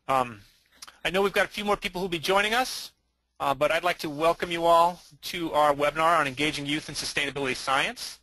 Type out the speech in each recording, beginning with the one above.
Um, I know we've got a few more people who will be joining us, but I'd like to welcome you all to our webinar on engaging youth in sustainability science.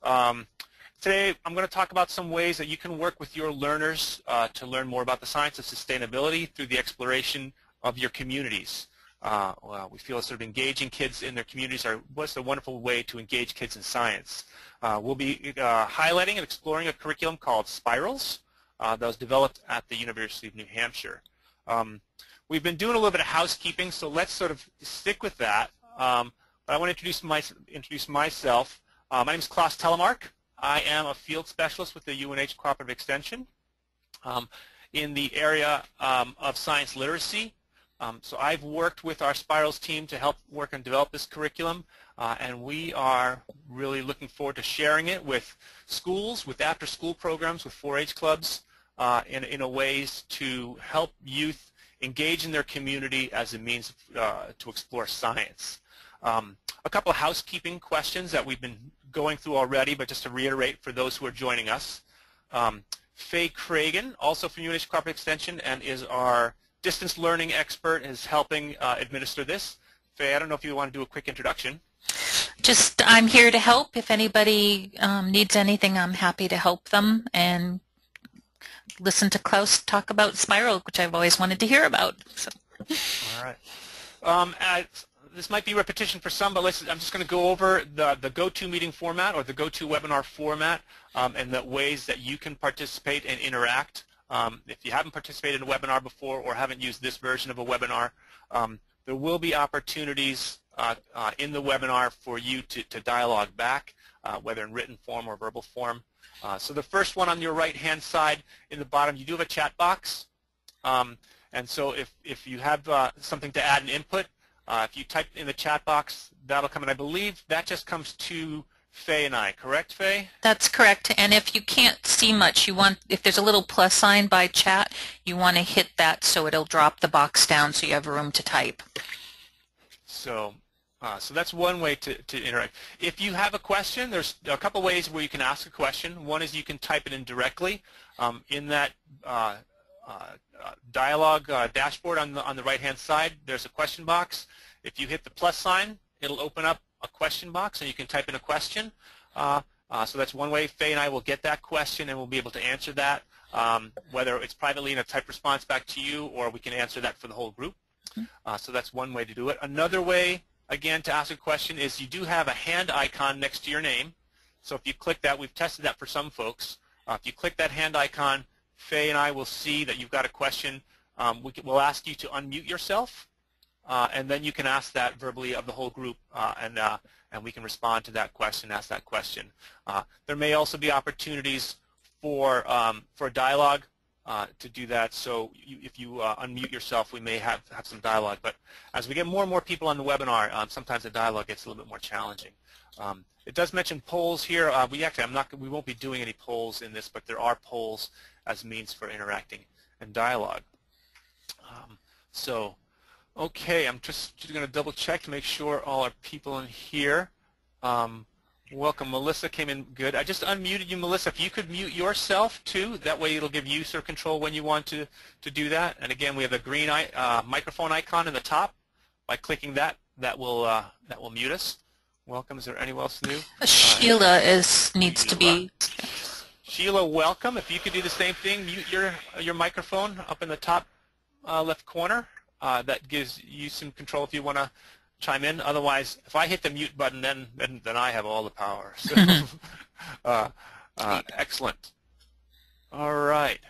Today I'm going to talk about some ways that you can work with your learners to learn more about the science of sustainability through the exploration of your communities. We feel sort of engaging kids in their communities was a wonderful way to engage kids in science. We'll be highlighting and exploring a curriculum called Spirals that was developed at the University of New Hampshire. We've been doing a little bit of housekeeping, so let's sort of stick with that. But I want to introduce myself. My name is Klaus Telemark. I am a field specialist with the UNH Cooperative Extension in the area of science literacy. So I've worked with our Spirals team to help work and develop this curriculum, and we are really looking forward to sharing it with schools, with after-school programs, with 4-H clubs, in a ways to help youth engage in their community as a means to explore science. A couple of housekeeping questions that we've been going through already, but just to reiterate for those who are joining us. Faye Cragen, also from UNH Cooperative Extension, and is our distance learning expert, is helping administer this. Faye, I don't know if you want to do a quick introduction. Just, I'm here to help. If anybody needs anything, I'm happy to help them, and listen to Klaus talk about Spiral, which I've always wanted to hear about. So. All right. This might be repetition for some, but I'm just going to go over the GoToMeeting format or the GoToWebinar format and the ways that you can participate and interact. If you haven't participated in a webinar before or haven't used this version of a webinar, there will be opportunities in the webinar for you to dialogue back, whether in written form or verbal form. So the first one on your right-hand side in the bottom, you do have a chat box. And so if you have something to add an input, if you type in the chat box, that'll come in. I believe that just comes to Faye and I, correct, Faye? That's correct. And if you can't see much, if there's a little plus sign by chat, you want to hit that so it'll drop the box down so you have room to type. So that's one way to interact. If you have a question, there's a couple ways where you can ask a question. One is you can type it in directly in that dialogue dashboard on the right-hand side. There's a question box. If you hit the plus sign, it'll open up a question box, and you can type in a question. So that's one way. Faye and I will get that question, and we'll be able to answer that, whether it's privately in a typed response back to you, or we can answer that for the whole group. So that's one way to do it. Another way, again, to ask a question is you do have a hand icon next to your name. So if you click that, we've tested that for some folks. If you click that hand icon, Faye and I will see that you've got a question. We'll ask you to unmute yourself, and then you can ask that verbally of the whole group, and we can respond to that question, ask that question. There may also be opportunities for a dialogue to do that. So if you unmute yourself, we may have some dialogue. But as we get more and more people on the webinar, sometimes the dialogue gets a little bit more challenging. It does mention polls here. We won't be doing any polls in this, but there are polls as means for interacting and dialogue. Okay, I'm just going to double check to make sure all our people in here. Welcome, Melissa came in good. I just unmuted you, Melissa. If you could mute yourself too, that way it'll give you sort of control when you want to do that. And again, we have the green microphone icon in the top. By clicking that will mute us. Welcome. Is there anyone else new? Sheila needs to be. Sheila, welcome. If you could do the same thing, mute your microphone up in the top left corner. That gives you some control if you want to chime in. Otherwise, if I hit the mute button, then I have all the power. So, excellent. All right.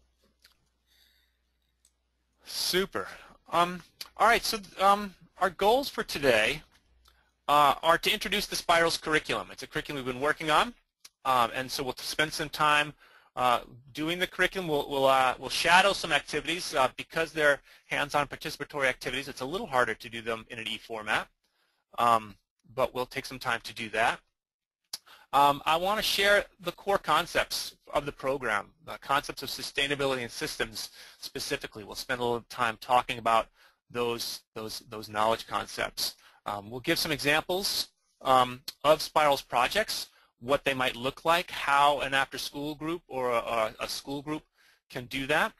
Super. All right. So our goals for today are to introduce the Spirals curriculum. It's a curriculum we've been working on, and so we'll spend some time doing the curriculum. We'll shadow some activities because they're hands-on participatory activities. It's a little harder to do them in an e-format, but we'll take some time to do that. I want to share the core concepts of the program, the concepts of sustainability and systems specifically. We'll spend a little time talking about those knowledge concepts. We'll give some examples of Spirals projects, what they might look like, how an after-school group or a school group can do that.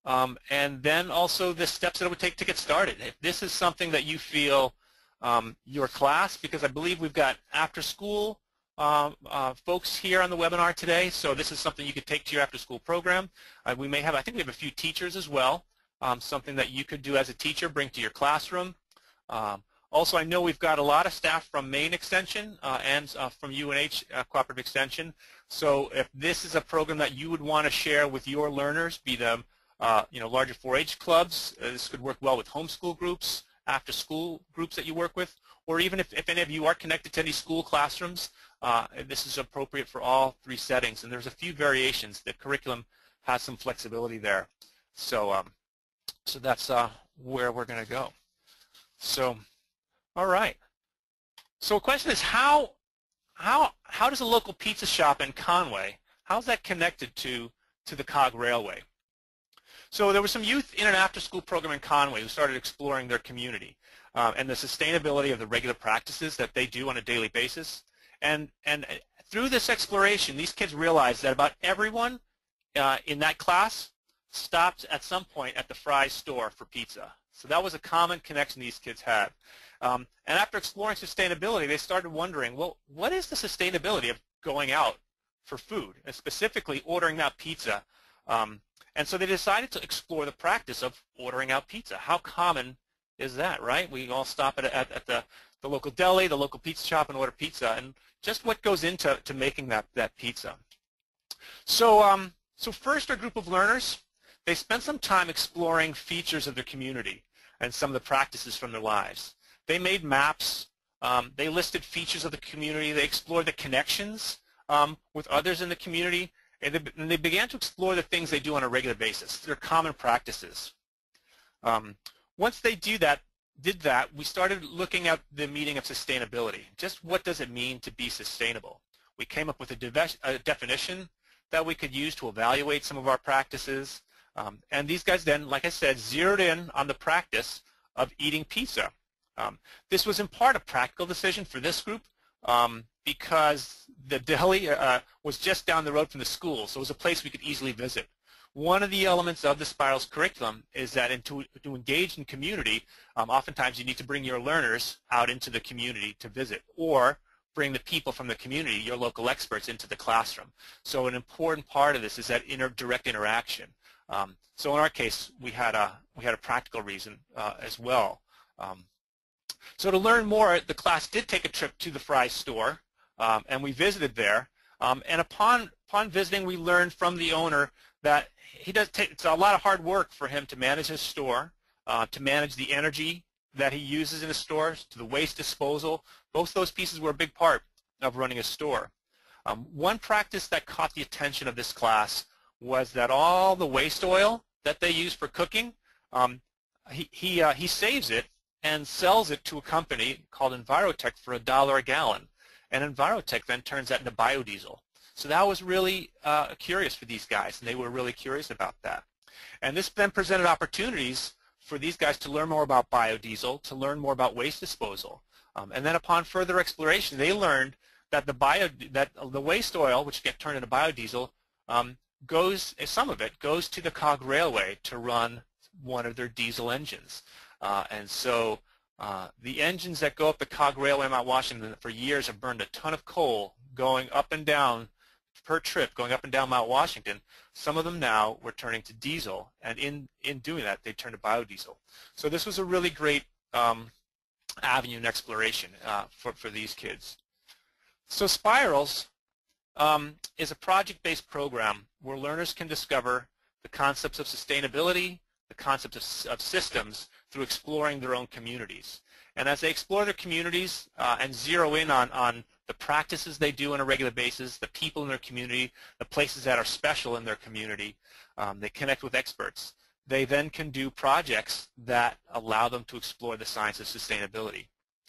and then also the steps that it would take to get started. If this is something that you feel your class, because I believe we've got after-school folks here on the webinar today, so this is something you could take to your after-school program. I think we have a few teachers as well, something that you could do as a teacher, bring to your classroom. Also, I know we've got a lot of staff from Maine Extension and from UNH Cooperative Extension. So if this is a program that you would want to share with your learners, be them larger 4-H clubs, this could work well with homeschool groups, after-school groups that you work with, or even if any of you are connected to any school classrooms, this is appropriate for all 3 settings. And there's a few variations. The curriculum has some flexibility there. So, so that's where we're going to go. So. All right. So the question is, how does a local pizza shop in Conway, how's that connected to the COG Railway? So there was some youth in an after-school program in Conway who started exploring their community and the sustainability of the regular practices that they do on a daily basis. And through this exploration, these kids realized that about everyone in that class stopped at some point at the Fry's store for pizza. So that was a common connection these kids had. And after exploring sustainability, they started wondering, well, what is the sustainability of going out for food, and specifically ordering out pizza? And so they decided to explore the practice of ordering out pizza. How common is that, right? We all stop at the local deli, the local pizza shop, and order pizza, and just what goes into making that pizza. So, so first, our group of learners, they spent some time exploring features of their community and some of the practices from their lives. They made maps. They listed features of the community. They explored the connections with others in the community, and they began to explore the things they do on a regular basis, their common practices. Once they did that, we started looking at the meaning of sustainability. Just what does it mean to be sustainable? We came up with a definition that we could use to evaluate some of our practices. And these guys then, like I said, zeroed in on the practice of eating pizza. This was in part a practical decision for this group because the deli was just down the road from the school, so it was a place we could easily visit. One of the elements of the Spirals curriculum is that to engage in community, oftentimes you need to bring your learners out into the community to visit, or bring the people from the community, your local experts, into the classroom. So an important part of this is that direct interaction. So in our case, we had a practical reason as well. So to learn more, the class did take a trip to the Fry's store, and we visited there. And upon visiting, we learned from the owner that it's a lot of hard work for him to manage his store, to manage the energy that he uses in his stores, to the waste disposal. Both those pieces were a big part of running a store. One practice that caught the attention of this class was that all the waste oil that they use for cooking, he saves it and sells it to a company called Envirotech for $1 a gallon. And Envirotech then turns that into biodiesel. So that was really curious for these guys, and they were really curious about that. And this then presented opportunities for these guys to learn more about biodiesel, to learn more about waste disposal. And then upon further exploration, they learned that the waste oil, which gets turned into biodiesel, some of it goes to the COG Railway to run one of their diesel engines. And so the engines that go up the COG Railway in Mount Washington for years have burned a ton of coal going up and down per trip, going up and down Mount Washington. Some of them now were turning to diesel, and in doing that, they turned to biodiesel. So this was a really great avenue and exploration for these kids. So Spirals is a project-based program where learners can discover the concepts of sustainability, the concepts of systems through exploring their own communities. And as they explore their communities and zero in on the practices they do on a regular basis, the people in their community, the places that are special in their community, they connect with experts. They then can do projects that allow them to explore the science of sustainability.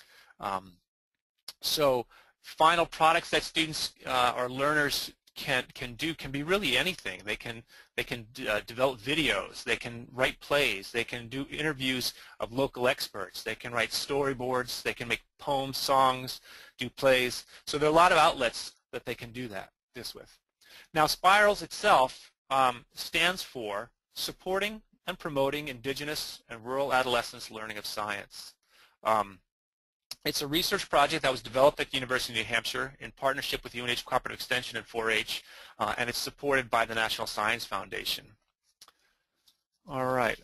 So final products that students or learners can be really anything. They can develop videos, they can write plays, they can do interviews of local experts, they can write storyboards, they can make poems, songs, do plays. So there are a lot of outlets that they can do this with. Now Spirals itself stands for supporting and promoting Indigenous and rural adolescents' learning of science. It's a research project that was developed at the University of New Hampshire in partnership with UNH Cooperative Extension and 4-H, and it's supported by the National Science Foundation. All right.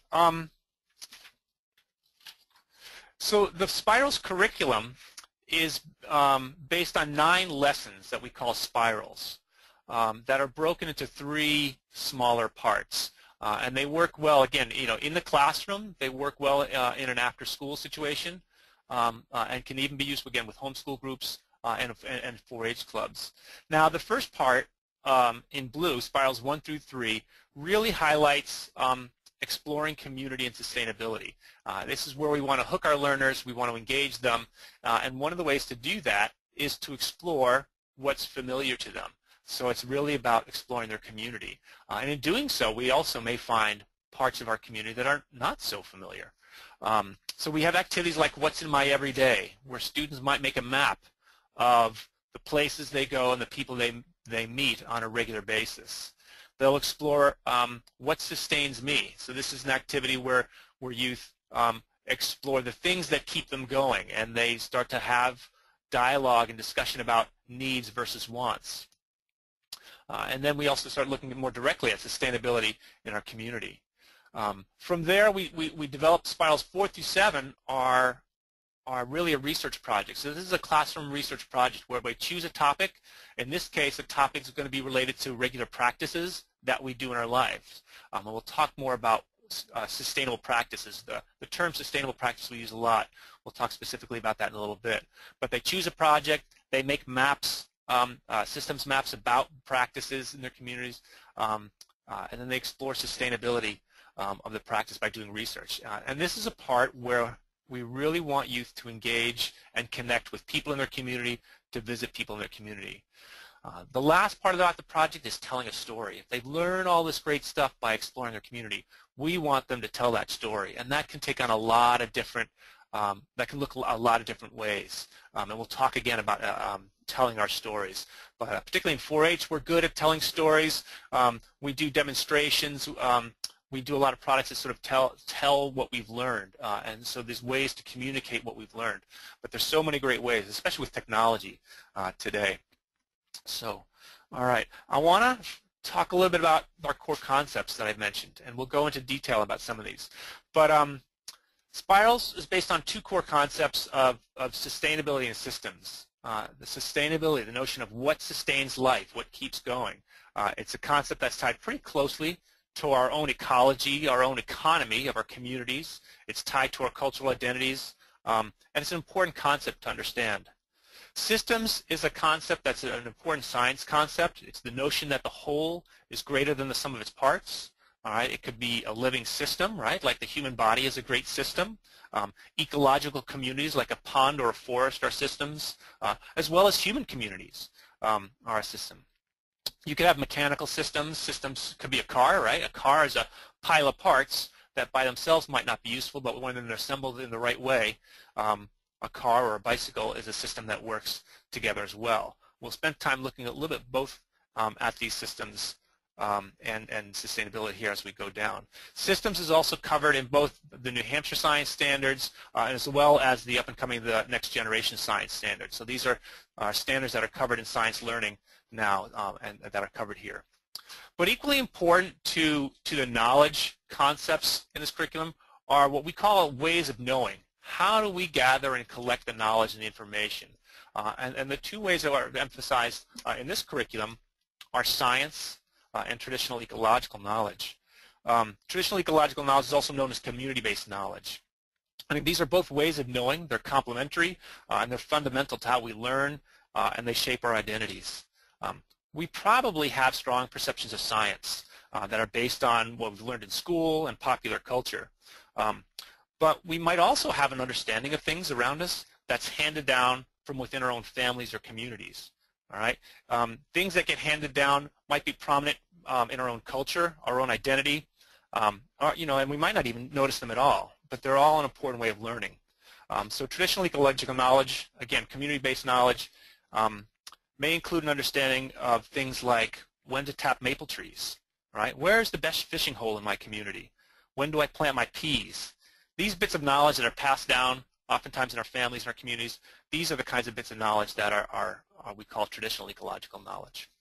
So the Spirals curriculum is based on 9 lessons that we call spirals that are broken into 3 smaller parts. And they work well, again, in the classroom. They work well in an after-school situation, and can even be used, again, with homeschool groups and 4-H clubs. Now, the first part in blue, spirals 1 through 3, really highlights exploring community and sustainability. This is where we want to hook our learners, we want to engage them, and one of the ways to do that is to explore what's familiar to them. So it's really about exploring their community. And in doing so, we also may find parts of our community that are not so familiar. So we have activities like What's in My Everyday, where students might make a map of the places they go and the people they meet on a regular basis. They'll explore what sustains me. So this is an activity where youth explore the things that keep them going, and they start to have dialogue and discussion about needs versus wants. And then we also start looking more directly at sustainability in our community. From there, we developed spirals 4 through 7 are really a research project. So this is a classroom research project where we choose a topic. In this case, the topic is going to be related to regular practices that we do in our lives. And we'll talk more about sustainable practices. The term sustainable practice we use a lot. We'll talk specifically about that in a little bit. But they choose a project, they make maps, systems maps about practices in their communities, and then they explore sustainability of the practice by doing research. And this is a part where we really want youth to engage and connect with people in their community, to visit people in their community. The last part about the project is telling a story. If they learn all this great stuff by exploring their community, we want them to tell that story, and that can take on a lot of different, that can look a lot of different ways. And we'll talk again about telling our stories. But particularly in 4-H, we're good at telling stories. We do demonstrations. We do a lot of products that sort of tell what we've learned, and so there's ways to communicate what we've learned. But there's so many great ways, especially with technology today. So, all right, I want to talk a little bit about our core concepts that I've mentioned, and we'll go into detail about some of these. But Spirals is based on 2 core concepts of sustainability and systems. The sustainability, the notion of what sustains life, what keeps going. It's a concept that's tied pretty closely to our own ecology, our own economy of our communities. It's tied to our cultural identities, and it's an important concept to understand. Systems is a concept that's an important science concept. It's the notion that the whole is greater than the sum of its parts. All right, it could be a living system, right? Like the human body is a great system. Ecological communities like a pond or a forest are systems, as well as human communities are a system. You could have mechanical systems. Systems could be a car, right? A car is a pile of parts that by themselves might not be useful, but when they're assembled in the right way, a car or a bicycle is a system that works together as well. We'll spend time looking a little bit both at these systems and sustainability here as we go down. Systems is also covered in both the New Hampshire Science Standards as well as the up-and-coming the Next Generation Science Standards. So these are standards that are covered in science learning now and that are covered here. But equally important to the knowledge concepts in this curriculum are what we call ways of knowing. How do we gather and collect the knowledge and the information? And the 2 ways that are emphasized in this curriculum are science and traditional ecological knowledge. Traditional ecological knowledge is also known as community-based knowledge. I mean, these are both ways of knowing. They're complementary, and they're fundamental to how we learn, and they shape our identities. We probably have strong perceptions of science that are based on what we've learned in school and popular culture. But we might also have an understanding of things around us that's handed down from within our own families or communities. All right, things that get handed down might be prominent in our own culture, our own identity, and we might not even notice them at all. But they're all an important way of learning. So traditional ecological knowledge, again, community-based knowledge, may include an understanding of things like when to tap maple trees, right? Where's the best fishing hole in my community? When do I plant my peas? These bits of knowledge that are passed down oftentimes in our families and our communities, these are the kinds of bits of knowledge that are we call traditional ecological knowledge.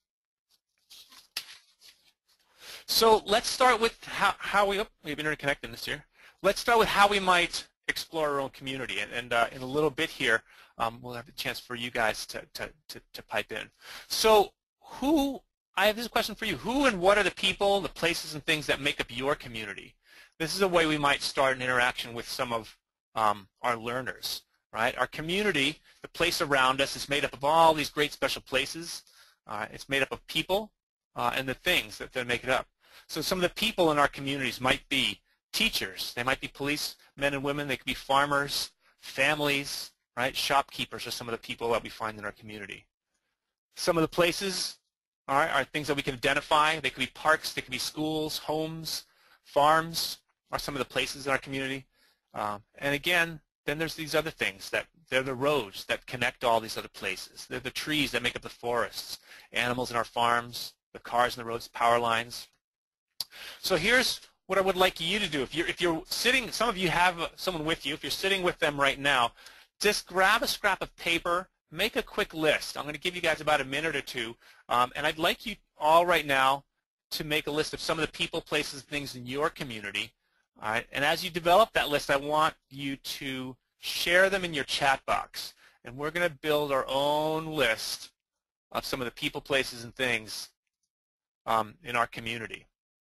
So let's start with how we've interconnected this here. Let's start with how we might explore our own community, and in a little bit here, we'll have a chance for you guys to pipe in. So I have this question for you. Who and what are the people, the places and things that make up your community? This is a way we might start an interaction with some of our learners, right? Our community, the place around us, is made up of all these great special places. It's made up of people and the things that make it up. So some of the people in our communities might be teachers. They might be policemen and women. They could be farmers, families, right? Shopkeepers are some of the people that we find in our community. Some of the places are things that we can identify. They could be parks. They could be schools, homes, farms are some of the places in our community. And again, then there's these other things that they're the roads that connect all these other places. They're the trees that make up the forests, animals in our farms, the cars in the roads, power lines. So here's what I would like you to do. If you're sitting, some of you have someone with you. If you're sitting with them right now, just grab a scrap of paper, make a quick list. I'm going to give you guys about a minute or two, and I'd like you all right now to make a list of some of the people, places, things in your community. All right, and as you develop that list, I want you to share them in your chat box, and we're going to build our own list of some of the people, places, and things in our community.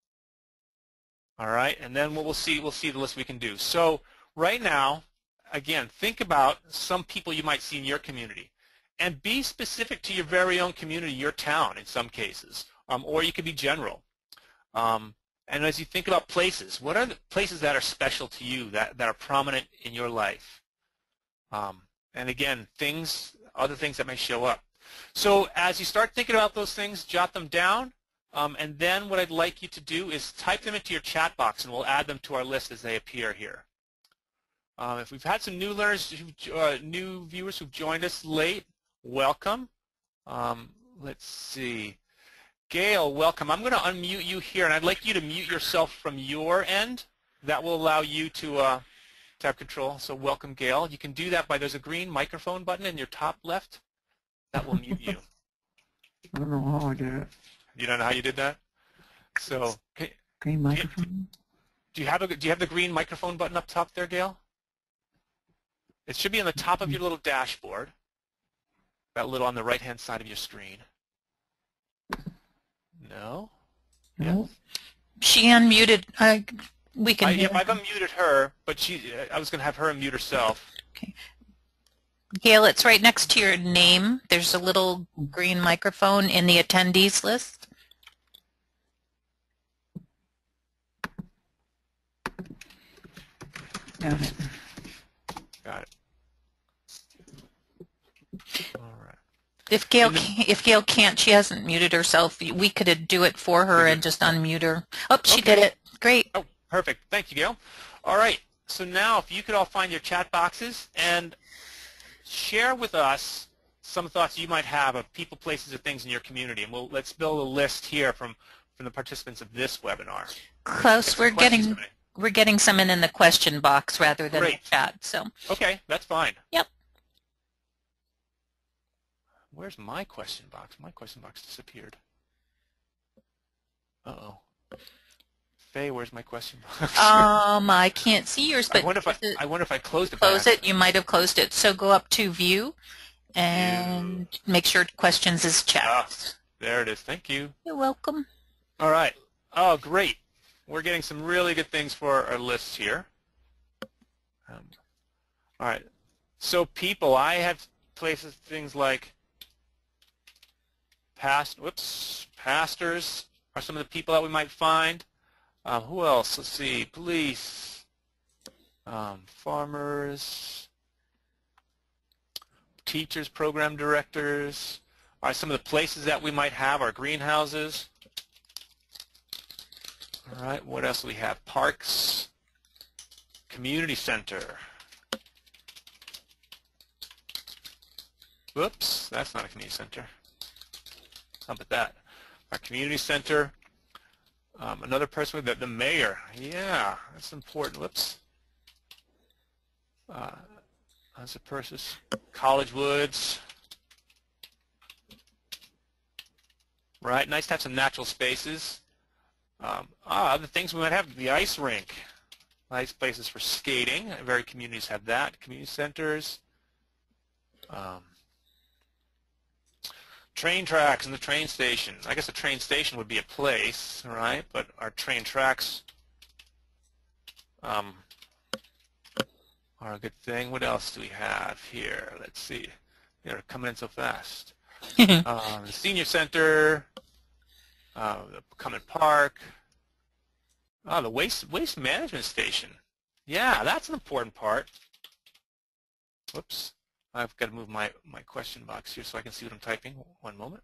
All right, and then we'll see the list we can do. So right now, again, think about some people you might see in your community, and be specific to your very own community, your town in some cases, or you could be general. And as you think about places, what are the places that are special to you, that are prominent in your life? And again, other things that may show up. So as you start thinking about those things, jot them down. And then what I'd like you to do is type them into your chat box, and we'll add them to our list as they appear here. If we've had some new learners, new viewers who've joined us late, welcome. Let's see. Gail, welcome. I'm going to unmute you here, and I'd like you to mute yourself from your end. That will allow you to have control. So welcome, Gail. You can do that there's a green microphone button in your top left. That will mute you. I don't know how I did it. You don't know how you did that? So, Green microphone? Do you have the green microphone button up top there, Gail? It should be on the top of your little dashboard. That little on the right-hand side of your screen. No? No. She unmuted. We can. I've unmuted her, but I was going to have her unmute herself. Okay. Gail, it's right next to your name. There's a little green microphone in the attendees list. Got it. Got it. All right. If Gail can't, she hasn't muted herself. We could do it for her and just unmute her. Oh, she did it. Great. Oh, perfect. Thank you, Gail. All right. So now, if you could all find your chat boxes and share with us some thoughts you might have of people, places, or things in your community, and let's build a list here from the participants of this webinar. Klaus, we're getting some in the question box rather than the chat. So. Okay, that's fine. Yep. Where's my question box? My question box disappeared. Uh-oh. Faye, where's my question box? I can't see yours, but I wonder if I closed it. Close it. You might have closed it. So go up to View and make sure Questions is checked. There it is. Thank you. You're welcome. All right. Oh, great. We're getting some really good things for our lists here. All right. So people, I have places, things like pastors are some of the people that we might find. Who else? Let's see. Police, farmers, teachers, program directors are some of the places that we might have. Our greenhouses. All right. What else do we have? Parks, community center. Whoops, that's not a community center. How about that? Our community center. Another person with the mayor. Yeah, that's important. Whoops. That's a person. College Woods. Right, nice to have some natural spaces. Other things we might have, the ice rink. Nice places for skating. Very communities have that. Community centers. Train tracks and the train station. I guess a train station would be a place, right? But our train tracks are a good thing. What else do we have here? Let's see. They're coming in so fast. The senior center, the Cumming Park, the waste management station. Yeah, that's an important part. Whoops. I've got to move my question box here so I can see what I'm typing. One moment.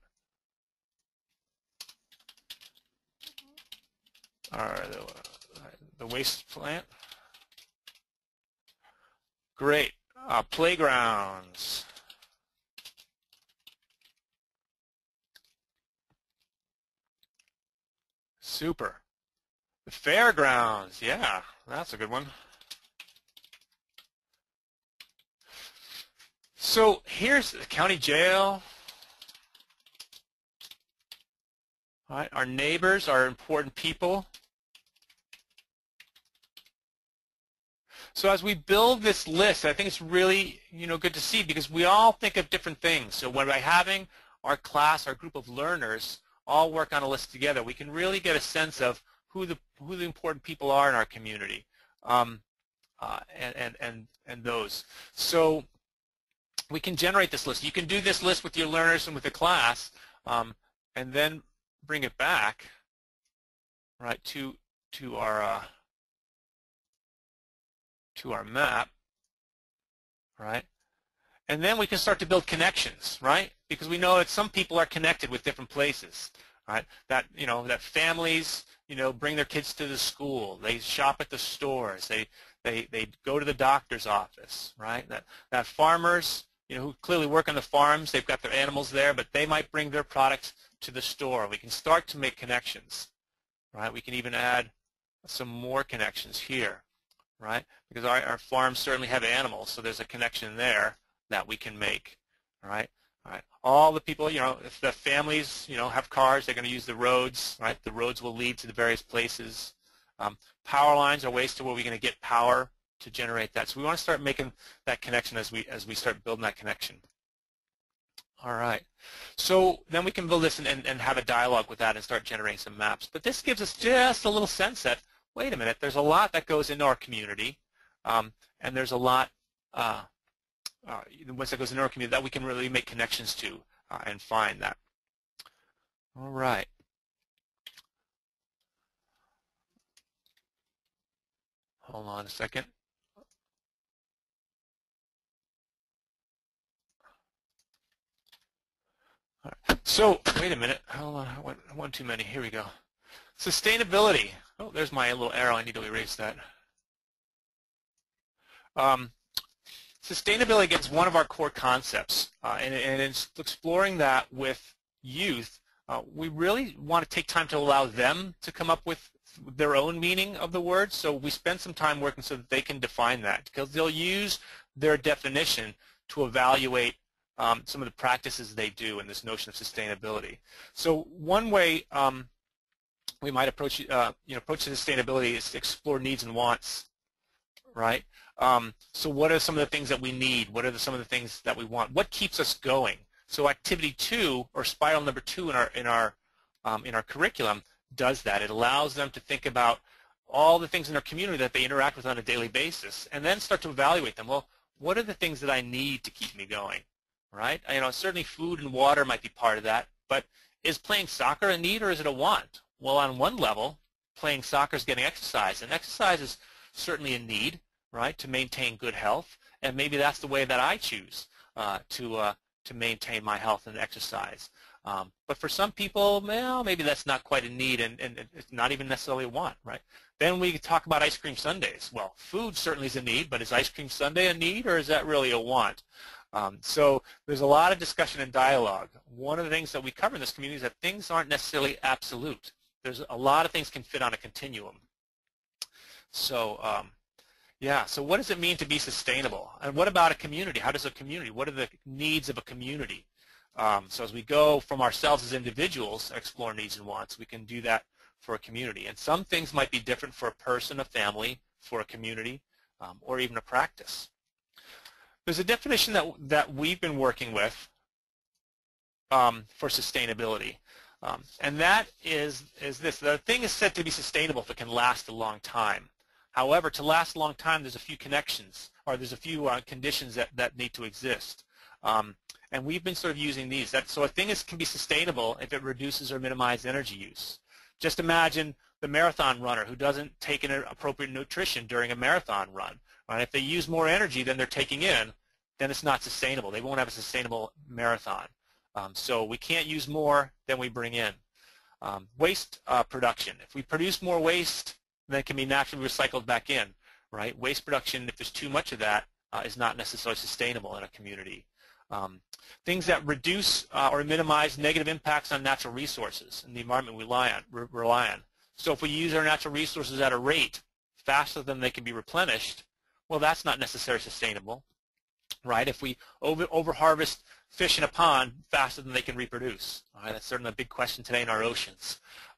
All right, the waste plant. Great. Playgrounds. Super. The fairgrounds. Yeah, that's a good one. So here's the county jail. All right, our neighbors are important people. So as we build this list, I think it's really, good to see because we all think of different things. So when by having our class, our group of learners all work on a list together, we can really get a sense of who the important people are in our community, and those. So we can generate this list. You can do this list with your learners and with the class, and then bring it back, right, to our map, right? And then we can start to build connections, right? Because we know that some people are connected with different places, right? That that families bring their kids to the school, they shop at the stores, they go to the doctor's office, right? That farmers who clearly work on the farms, they've got their animals there, but they might bring their products to the store. We can start to make connections, right? We can even add some more connections here, right? Because our farms certainly have animals, so there's a connection there that we can make, right? All right. All the people, if the families, have cars, they're going to use the roads, right? The roads will lead to the various places. Power lines are ways to where we're going to get power to generate that. So we want to start making that connection as we start building that connection. All right. So then we can build this and have a dialogue with that and start generating some maps. But this gives us just a little sense that, wait a minute, there's a lot that goes into our community, and there's a lot once that goes into our community that we can really make connections to and find that. All right. Hold on a second. All right. So wait a minute. Hold on. I went too many. Here we go. Sustainability. Oh, there's my little arrow. I need to erase that. Sustainability gets one of our core concepts, and it's exploring that with youth. We really want to take time to allow them to come up with their own meaning of the word, so we spend some time working so that they can define that, because they'll use their definition to evaluate some of the practices they do in this notion of sustainability. So one way we might approach sustainability is to explore needs and wants, right? So what are some of the things that we need? What are some of the things that we want? What keeps us going? So activity 2, or spiral number 2 in our curriculum, does that. It allows them to think about all the things in their community that they interact with on a daily basis, and then start to evaluate them. Well, what are the things that I need to keep me going, right? Certainly food and water might be part of that, but is playing soccer a need or is it a want? Well, on one level, playing soccer is getting exercise, and exercise is certainly a need, right, to maintain good health, and maybe that's the way that I choose to maintain my health and exercise. But for some people, well, maybe that's not quite a need, and it's not even necessarily a want, right? Then we talk about ice cream sundaes. Well, food certainly is a need, but is ice cream sundae a need, or is that really a want? So there's a lot of discussion and dialogue. One of the things that we cover in this community is that things aren't necessarily absolute. there's a lot of things can fit on a continuum. So yeah, so what does it mean to be sustainable? And what about a community? How does a community, what are the needs of a community? So as we go from ourselves as individuals, explore needs and wants, we can do that for a community. And some things might be different for a person, a family, for a community, or even a practice. There's a definition that we've been working with for sustainability. And that is this. The thing is said to be sustainable if it can last a long time. However, to last a long time, there's a few connections, or there's a few conditions that need to exist. And we've been sort of using these. So a thing can be sustainable if it reduces or minimizes energy use. Just imagine the marathon runner who doesn't take in appropriate nutrition during a marathon run. Right? If they use more energy than they're taking in, then it's not sustainable. They won't have a sustainable marathon. So we can't use more than we bring in. Waste production. If we produce more waste, then it can be naturally recycled back in. Right? Waste production, if there's too much of that, is not necessarily sustainable in a community. Things that reduce or minimize negative impacts on natural resources and the environment we rely on. So if we use our natural resources at a rate faster than they can be replenished, well, that's not necessarily sustainable, right? If we over-harvest fish in a pond faster than they can reproduce, all right, that's certainly a big question today in our oceans.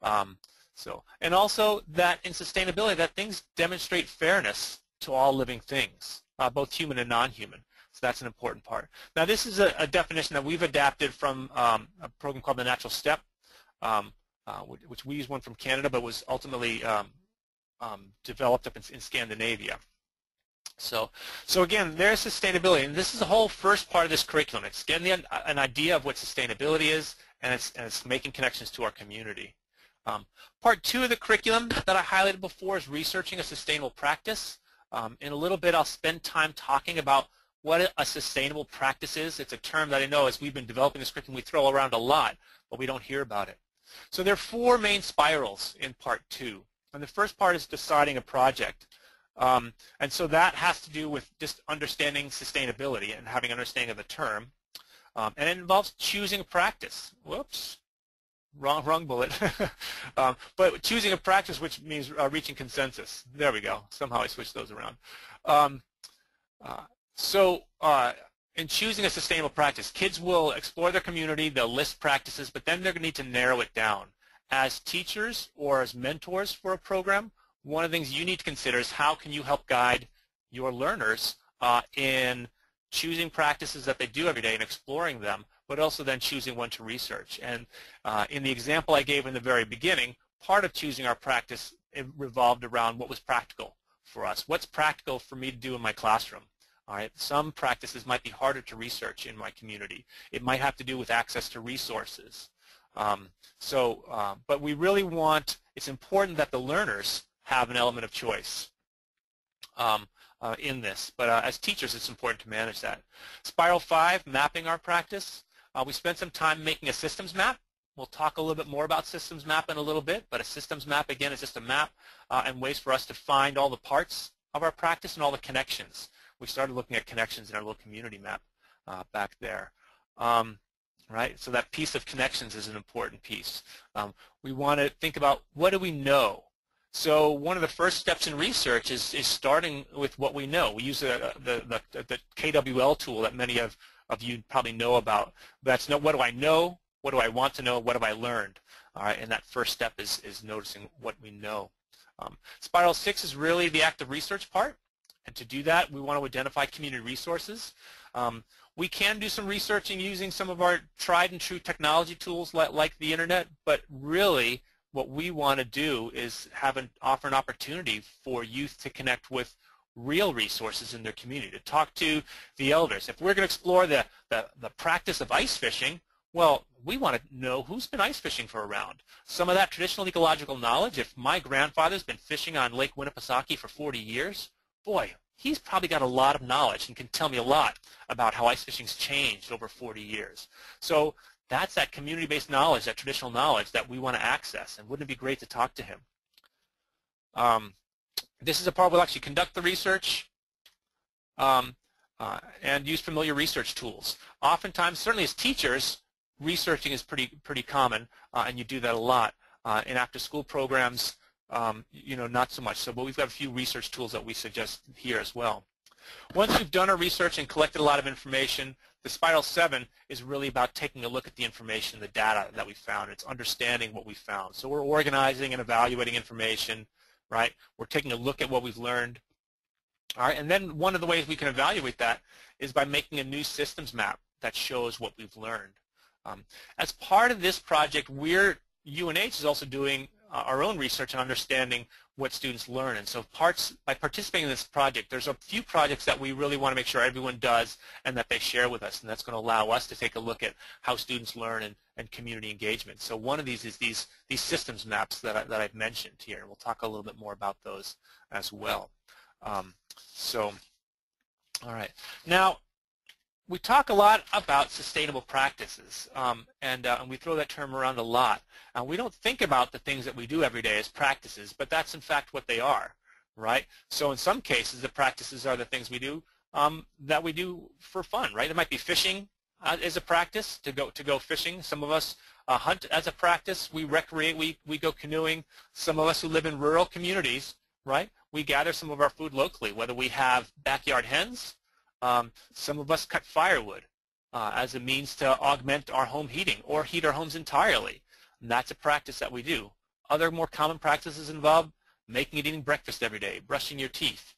And also that in sustainability, that things demonstrate fairness to all living things, both human and non-human. So that's an important part. Now this is a definition that we've adapted from a program called the Natural Step, which we use one from Canada, but was ultimately developed up in Scandinavia. So again, there's sustainability, and this is the whole first part of this curriculum. It's getting an idea of what sustainability is, and it's making connections to our community. Part 2 of the curriculum that I highlighted before is researching a sustainable practice. In a little bit, I'll spend time talking about what a sustainable practice is. It's a term that I know as we've been developing this curriculum we throw around a lot, but we don't hear about it. So there are 4 main spirals in Part 2. And the first part is deciding a project. And so that has to do with just understanding sustainability and having an understanding of the term. And it involves choosing a practice. Whoops, wrong bullet. But choosing a practice, which means reaching consensus. There we go. Somehow I switched those around. In choosing a sustainable practice, kids will explore their community, they'll list practices, but then they're going to need to narrow it down. As teachers or as mentors for a program, one of the things you need to consider is how can you help guide your learners in choosing practices that they do every day and exploring them, but also then choosing one to research. And in the example I gave in the very beginning, part of choosing our practice, it revolved around what was practical for us. What's practical for me to do in my classroom? All right, some practices might be harder to research in my community. It might have to do with access to resources. But we really want, it's important that the learners have an element of choice in this. But as teachers, it's important to manage that. Spiral 5, mapping our practice. We spent some time making a systems map. We'll talk a little bit more about systems map in a little bit, but a systems map, again, is just a map and ways for us to find all the parts of our practice and all the connections. We started looking at connections in our little community map back there. Right? So that piece of connections is an important piece. We want to think about what do we know? So one of the first steps in research is starting with what we know. We use the KWL tool that many of you probably know about. That's what do I know? What do I want to know? What have I learned? All right, and that first step is noticing what we know. Spiral 6 is really the active research part. And to do that, we want to identify community resources. We can do some researching using some of our tried and true technology tools like the internet, but really what we want to do is offer an opportunity for youth to connect with real resources in their community, to talk to the elders. If we're going to explore the practice of ice fishing, well, we want to know who's been ice fishing for around. Some of that traditional ecological knowledge, if my grandfather's been fishing on Lake Winnipesaukee for 40 years, boy, he's probably got a lot of knowledge and can tell me a lot about how ice fishing's changed over 40 years. So that's that community-based knowledge, that traditional knowledge that we want to access, and wouldn't it be great to talk to him? This is a part we'll actually conduct the research and use familiar research tools. Oftentimes, certainly as teachers, researching is pretty common, and you do that a lot. In after-school programs, not so much. But we've got a few research tools that we suggest here as well. Once we've done our research and collected a lot of information, the Spiral 7 is really about taking a look at the information, the data that we found. It's understanding what we found. So we're organizing and evaluating information, right? We're taking a look at what we've learned. All right, and then one of the ways we can evaluate that is by making a new systems map that shows what we've learned. As part of this project, UNH is also doing our own research and understanding what students learn. And so by participating in this project, there's a few projects that we really want to make sure everyone does and that they share with us. And that's going to allow us to take a look at how students learn and community engagement. So one of these is these systems maps that I've mentioned here. And we'll talk a little bit more about those as well. All right. Now, we talk a lot about sustainable practices, and we throw that term around a lot. We don't think about the things that we do every day as practices, but that's in fact what they are, right? So in some cases, the practices are the things we do that we do for fun, right? It might be fishing as a practice, to go fishing. Some of us hunt as a practice. We recreate, we go canoeing. Some of us who live in rural communities, right? We gather some of our food locally, whether we have backyard hens. Some of us cut firewood as a means to augment our home heating or heat our homes entirely. And that's a practice that we do. Other more common practices involve making and eating breakfast every day, brushing your teeth.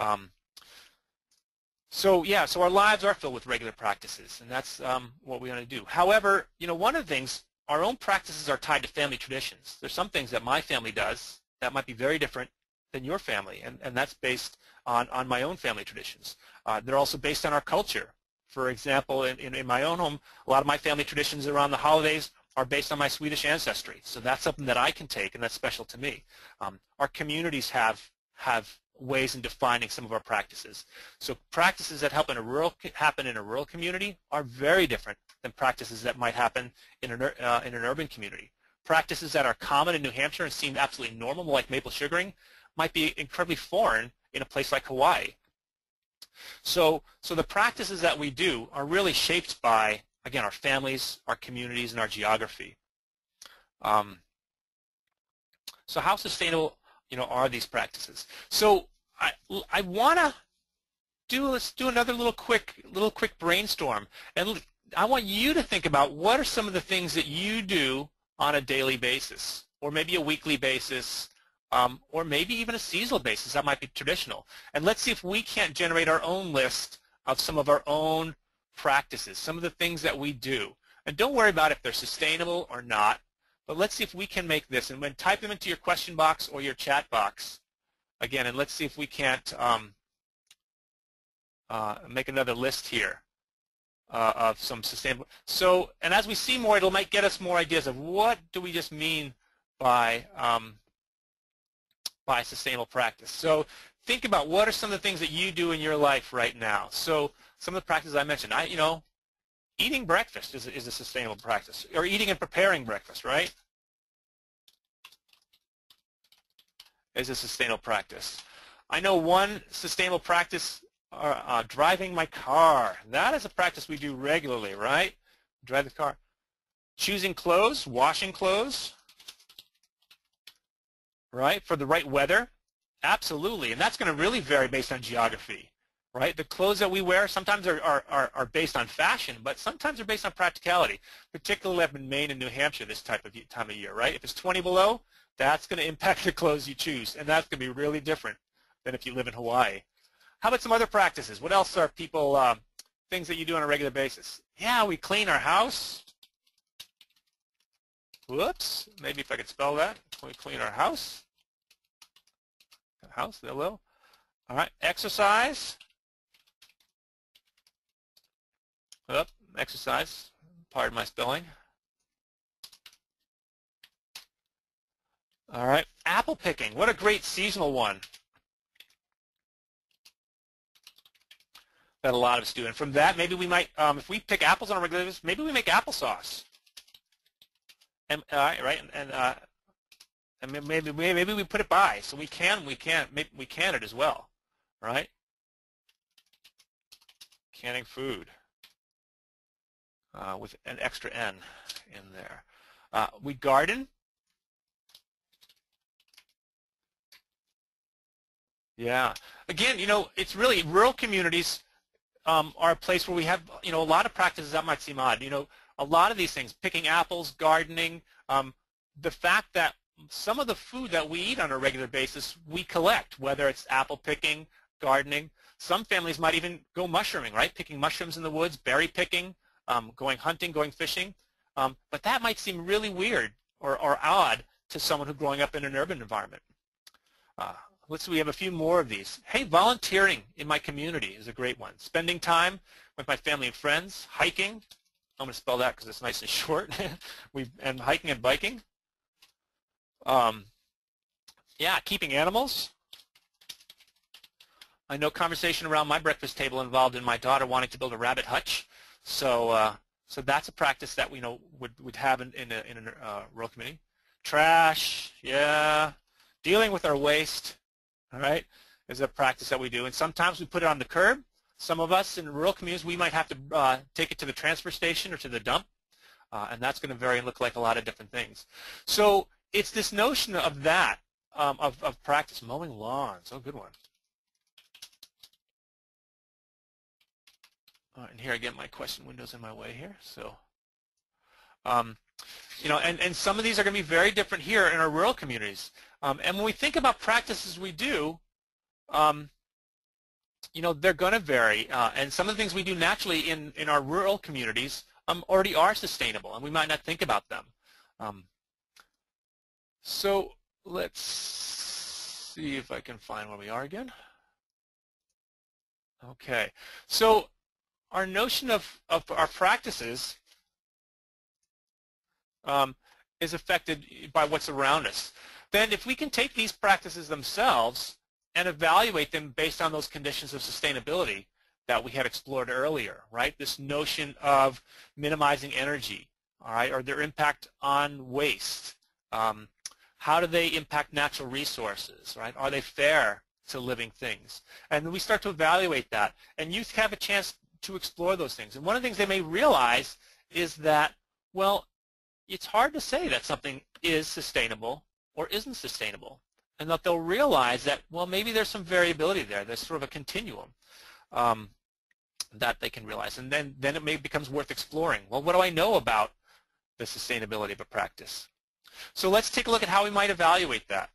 So our lives are filled with regular practices, and that's what we want to do. However, one of the things, our own practices are tied to family traditions. There's some things that my family does that might be very different than your family, and that's based on my own family traditions. They're also based on our culture. For example, in my own home, a lot of my family traditions around the holidays are based on my Swedish ancestry. So that's something that I can take, and that's special to me. Our communities have ways in defining some of our practices. So practices that happen in a rural community are very different than practices that might happen in an urban community. Practices that are common in New Hampshire and seem absolutely normal, like maple sugaring, might be incredibly foreign in a place like Hawaii. So the practices that we do are really shaped by, again, our families, our communities, and our geography. So how sustainable, are these practices? So I want to let's do another little quick brainstorm, and I want you to think about what are some of the things that you do on a daily basis, or maybe a weekly basis, or maybe even a seasonal basis. That might be traditional. And let's see if we can't generate our own list of some of our own practices, some of the things that we do. And don't worry about if they're sustainable or not, but let's see if we can make this. And when type them into your question box or your chat box, again, and let's see if we can't make another list here of some sustainable. So, and as we see more, might get us more ideas of what do we just mean by sustainable practice. So think about what are some of the things that you do in your life right now. So some of the practices I mentioned, eating breakfast is a sustainable practice, or eating and preparing breakfast, right, is a sustainable practice. I know one sustainable practice, driving my car. That is a practice we do regularly, right? Drive the car. Choosing clothes, washing clothes, right, for the right weather. Absolutely, and that's going to really vary based on geography, right? The clothes that we wear sometimes are based on fashion, but sometimes they're based on practicality, particularly up in Maine and New Hampshire this time of year, right? If it's 20 below, that's going to impact the clothes you choose, and that's going to be really different than if you live in Hawaii. How about some other practices? What else are people, things that you do on a regular basis? Yeah, we clean our house. Whoops, maybe if I could spell that. We clean our house. House, there will. All right, exercise. Exercise, pardon my spelling. All right, apple picking. What a great seasonal one that a lot of us do. And from that, maybe we might, if we pick apples on a regular basis, maybe we make applesauce. And right, and maybe we put it by, so we can it as well, right? Canning food with an extra N in there. We garden. Yeah. Again, it's really rural communities are a place where we have, a lot of practices that might seem odd. A lot of these things, picking apples, gardening, the fact that some of the food that we eat on a regular basis, we collect, whether it's apple picking, gardening. Some families might even go mushrooming, right? Picking mushrooms in the woods, berry picking, going hunting, going fishing. But that might seem really weird or odd to someone who's growing up in an urban environment. Let's see, we have a few more of these. Hey, volunteering in my community is a great one. Spending time with my family and friends, hiking. I'm going to spell that because it's nice and short. And hiking and biking. Yeah, keeping animals. I know conversation around my breakfast table involved in my daughter wanting to build a rabbit hutch. So that's a practice that we would have in a rural community. Trash, yeah. Dealing with our waste. All right, is a practice that we do, and sometimes we put it on the curb. Some of us in rural communities, we might have to take it to the transfer station or to the dump, and that's going to vary and look like a lot of different things. So it's this notion of that, of practice. Mowing lawns, oh, good one. And here again, my question window's in my way here. So, and some of these are going to be very different here in our rural communities. And when we think about practices we do, they're going to vary. And some of the things we do naturally in our rural communities already are sustainable, and we might not think about them. So let's see if I can find where we are again. Okay. So our notion of our practices is affected by what's around us. Then if we can take these practices themselves and evaluate them based on those conditions of sustainability that we had explored earlier, right? This notion of minimizing energy, all right, or their impact on waste. How do they impact natural resources, right? Are they fair to living things? And then we start to evaluate that. And youth have a chance to explore those things. And one of the things they may realize is that, well, it's hard to say that something is sustainable or isn't sustainable, and that they'll realize that, well, maybe there's some variability there. There's sort of a continuum that they can realize, and then it becomes worth exploring. Well, what do I know about the sustainability of a practice? So let's take a look at how we might evaluate that.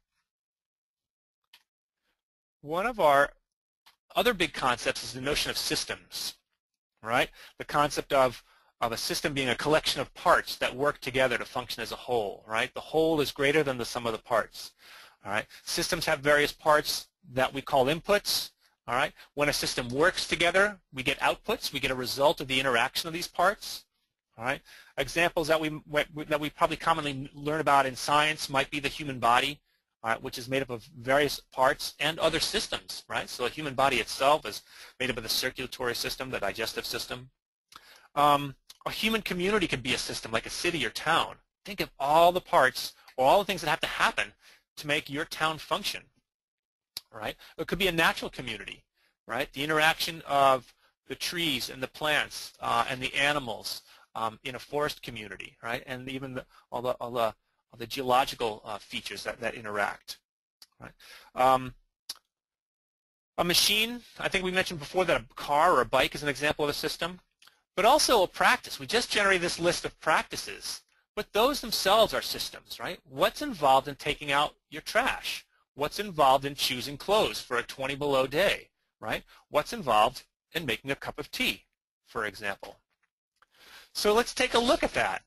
One of our other big concepts is the notion of systems, right? The concept of a system being a collection of parts that work together to function as a whole, right? The whole is greater than the sum of the parts, all right? Systems have various parts that we call inputs, all right? When a system works together, we get outputs. We get a result of the interaction of these parts, all right? Examples that we probably commonly learn about in science might be the human body, all right, which is made up of various parts and other systems, right? So the human body itself is made up of the circulatory system, the digestive system. A human community could be a system, like a city or town. Think of all the parts, or all the things that have to happen to make your town function, right? It could be a natural community, right? The interaction of the trees and the plants and the animals in a forest community, right? And even all the geological features that interact, right? A machine, I think we mentioned before that a car or a bike is an example of a system. But also a practice. We just generated this list of practices, but those themselves are systems, right? What's involved in taking out your trash? What's involved in choosing clothes for a 20 below day, right? What's involved in making a cup of tea, for example? So let's take a look at that.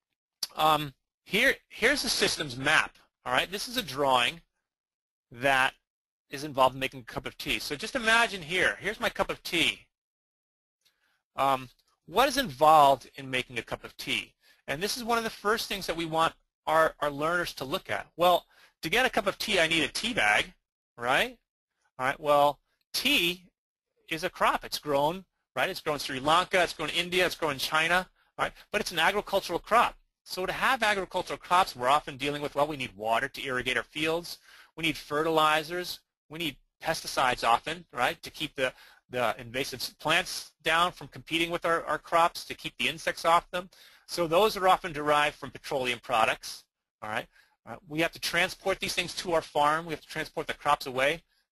Here's the systems map, all right? This is a drawing that is involved in making a cup of tea. So just imagine here's my cup of tea. What is involved in making a cup of tea? And this is one of the first things that we want our learners to look at. Well, to get a cup of tea, I need a tea bag, right? All right, well, tea is a crop. It's grown, right? It's grown in Sri Lanka, it's grown in India, it's grown in China, right? But it's an agricultural crop. So to have agricultural crops, we're often dealing with, well, we need water to irrigate our fields. We need fertilizers. We need pesticides often, right, to keep the invasive plants down from competing with our crops, to keep the insects off them. So those are often derived from petroleum products, all right? We have to transport these things to our farm. We have to transport the crops away.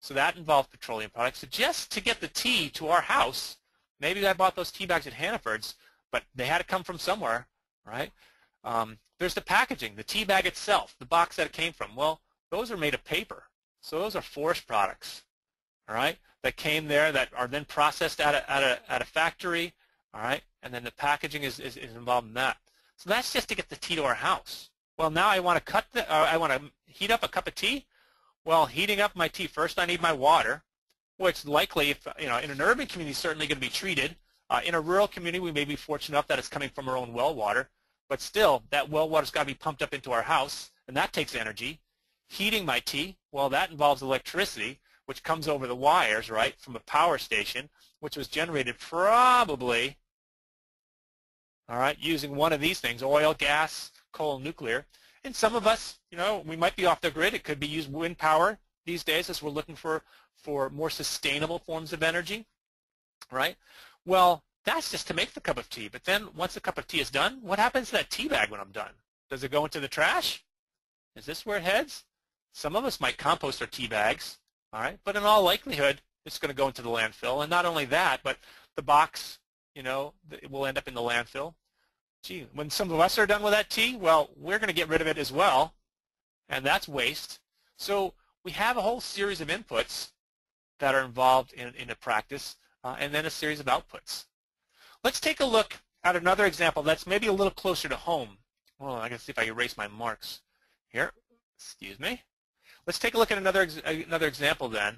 So that involved petroleum products. So just to get the tea to our house, maybe I bought those tea bags at Hannaford's, but they had to come from somewhere, right? There's the packaging, the tea bag itself, the box that it came from. Well, those are made of paper. So those are forest products, all right, that came there that are then processed at a factory, all right, and then the packaging is involved in that. So that's just to get the tea to our house. Well, now I want to heat up a cup of tea. Well, heating up my tea, first I need my water, which likely, if, in an urban community, is certainly going to be treated. In a rural community, we may be fortunate enough that it's coming from our own well water, but still, that well water's got to be pumped up into our house, and that takes energy. Heating my tea, well, that involves electricity, which comes over the wires, right, from a power station, which was generated probably, all right, using one of these things, oil, gas, coal, nuclear. And some of us, we might be off the grid. It could be used wind power these days as we're looking for more sustainable forms of energy, right? Well, that's just to make the cup of tea. But then once the cup of tea is done, what happens to that tea bag when I'm done? Does it go into the trash? Is this where it heads? Some of us might compost our tea bags, all right? But in all likelihood, it's going to go into the landfill. And not only that, but the box, it will end up in the landfill. Gee, when some of us are done with that tea, well, we're going to get rid of it as well, and that's waste. So we have a whole series of inputs that are involved in a practice, and then a series of outputs. Let's take a look at another example that's maybe a little closer to home. Well, I can see if I erase my marks here. Excuse me. Let's take a look at another example then.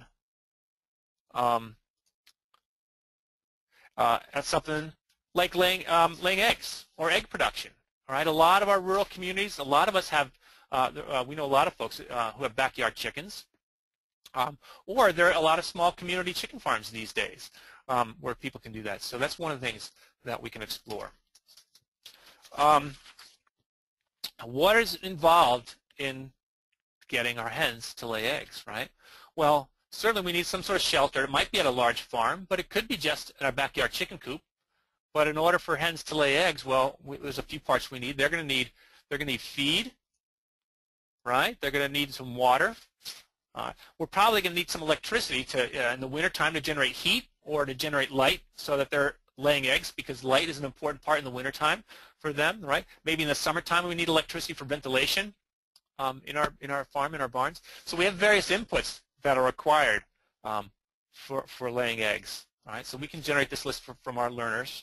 At something like laying eggs or egg production. All right, a lot of our rural communities, a lot of us have, we know a lot of folks who have backyard chickens, or there are a lot of small community chicken farms these days where people can do that. So that's one of the things that we can explore. What is involved in getting our hens to lay eggs, right? Well, certainly we need some sort of shelter. It might be at a large farm, but it could be just in our backyard chicken coop. But in order for hens to lay eggs, well, there's a few parts we need. They're going to need feed, right? They're going to need some water. We're probably going to need some electricity in the wintertime to generate heat or to generate light so that they're laying eggs, because light is an important part in the wintertime for them, right? Maybe in the summertime we need electricity for ventilation in our farm, in our barns. So we have various inputs that are required for laying eggs. All right, so we can generate this list from our learners.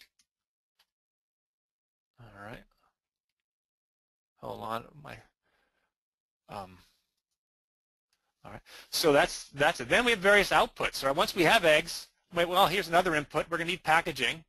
All right. Hold on, all right. So that's it. Then we have various outputs. All right. Once we have eggs, well, here's another input. We're going to need packaging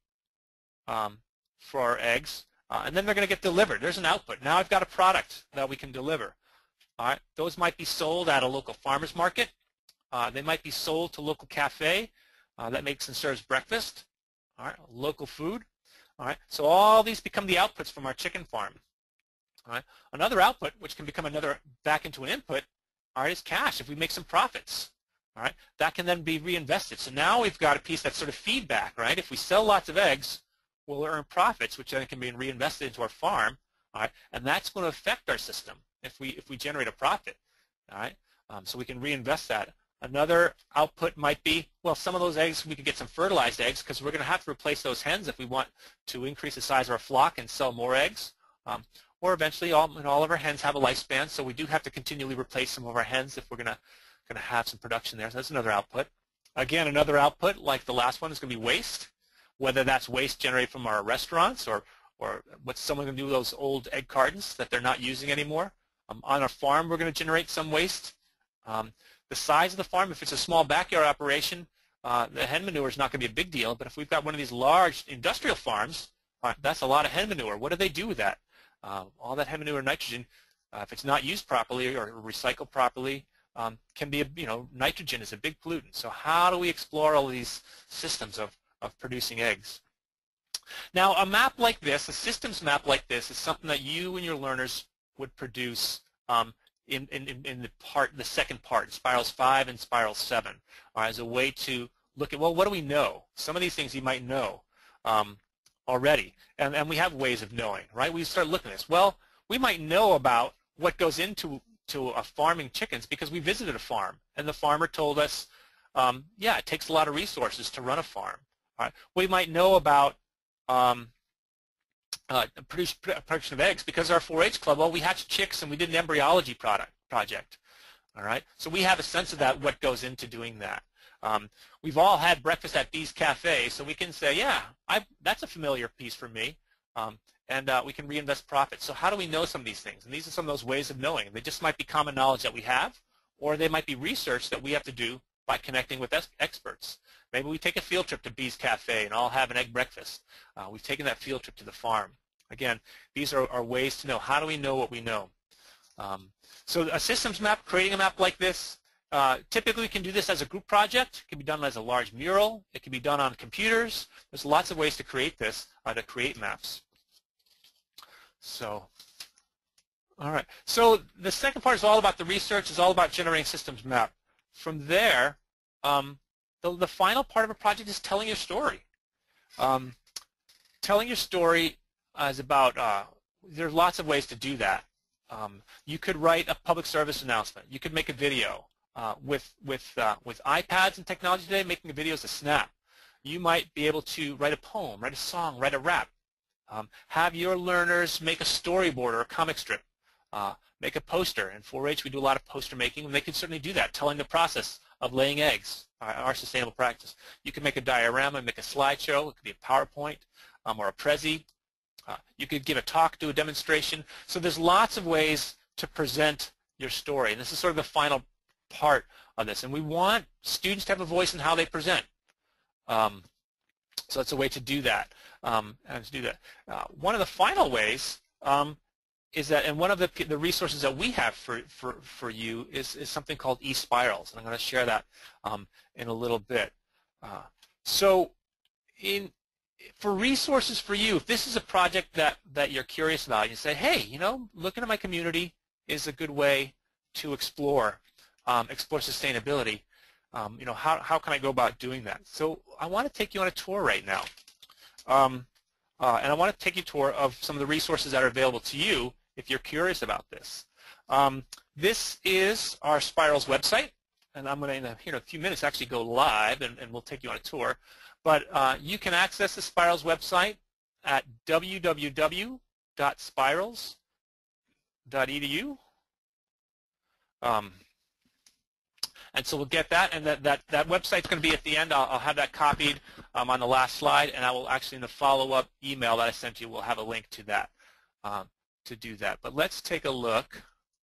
for our eggs, and then they're going to get delivered. There's an output. Now I've got a product that we can deliver. All right. Those might be sold at a local farmer's market. They might be sold to a local cafe that makes and serves breakfast. All right. Local food. All right. So all these become the outputs from our chicken farm. All right. Another output, which can become another back into an input, all right, is cash. If we make some profits, all right, that can then be reinvested. So now we've got a piece that's sort of feedback, right? If we sell lots of eggs, we'll earn profits, which then can be reinvested into our farm, all right, and that's going to affect our system if we generate a profit, all right. So we can reinvest that. Another output might be, well, some of those eggs, we could get some fertilized eggs because we're going to have to replace those hens if we want to increase the size of our flock and sell more eggs. Or eventually all of our hens have a lifespan, so we do have to continually replace some of our hens if we're going to have some production there. So that's another output. Again, another output, like the last one, is going to be waste, whether that's waste generated from our restaurants or what's someone going to do with those old egg cartons that they're not using anymore. On our farm, we're going to generate some waste. The size of the farm, if it's a small backyard operation, the hen manure is not going to be a big deal, but if we've got one of these large industrial farms, that's a lot of hen manure. What do they do with that? All that hen manure nitrogen, if it's not used properly or recycled properly, can be, nitrogen is a big pollutant. So how do we explore all of these systems of producing eggs? Now, a map like this, a systems map like this, is something that you and your learners would produce in the second part, spirals 5 and spiral 7, as a way to look at, well, what do we know? Some of these things you might know already, and we have ways of knowing, right? We start looking at this. Well, we might know about what goes into farming chickens because we visited a farm, and the farmer told us, yeah, it takes a lot of resources to run a farm. All right. We might know about production of eggs because our 4-H club, well, we hatched chicks and we did an embryology project. All right, so we have a sense of that, what goes into doing that. We've all had breakfast at Bees Cafe, so we can say, yeah, that's a familiar piece for me, and we can reinvest profits. So how do we know some of these things? And these are some of those ways of knowing. They just might be common knowledge that we have, or they might be research that we have to do by connecting with experts. Maybe we take a field trip to Bees Cafe and all have an egg breakfast. We've taken that field trip to the farm. Again, these are ways to know. How do we know what we know? So a systems map, creating a map like this, typically we can do this as a group project. It can be done as a large mural. It can be done on computers. There's lots of ways to create this, to create maps. So, all right. So the second part is all about the research. It's all about generating systems map. From there, the final part of a project is telling your story. Telling your story is about, there's lots of ways to do that. You could write a public service announcement. You could make a video. With iPads and technology today, making a video is a snap. You might be able to write a poem, write a song, write a rap. Have your learners make a storyboard or a comic strip. Make a poster. In 4-H, we do a lot of poster making, and they can certainly do that, telling the process of laying eggs, our sustainable practice. You can make a diorama, make a slideshow. It could be a PowerPoint or a Prezi. You could give a talk, do a demonstration. So there's lots of ways to present your story, and this is sort of the final part of this. And we want students to have a voice in how they present. So that's a way to do that. One of the final ways is that, and one of the resources that we have for you is something called eSpirals, and I'm going to share that in a little bit. For resources for you, if this is a project that you're curious about, you say, hey, looking at my community is a good way to explore sustainability. How can I go about doing that? So I want to take you on a tour right now. And I want to take you a tour of some of the resources that are available to you if you're curious about this. This is our Spirals website, and I'm going to, in a few minutes, actually go live, and we'll take you on a tour. But you can access the Spirals website at www.spirals.edu. And so we'll get that, and that website's going to be at the end. I'll have that copied on the last slide, and I will actually, in the follow-up email that I sent you, we'll have a link to that, to do that. But let's take a look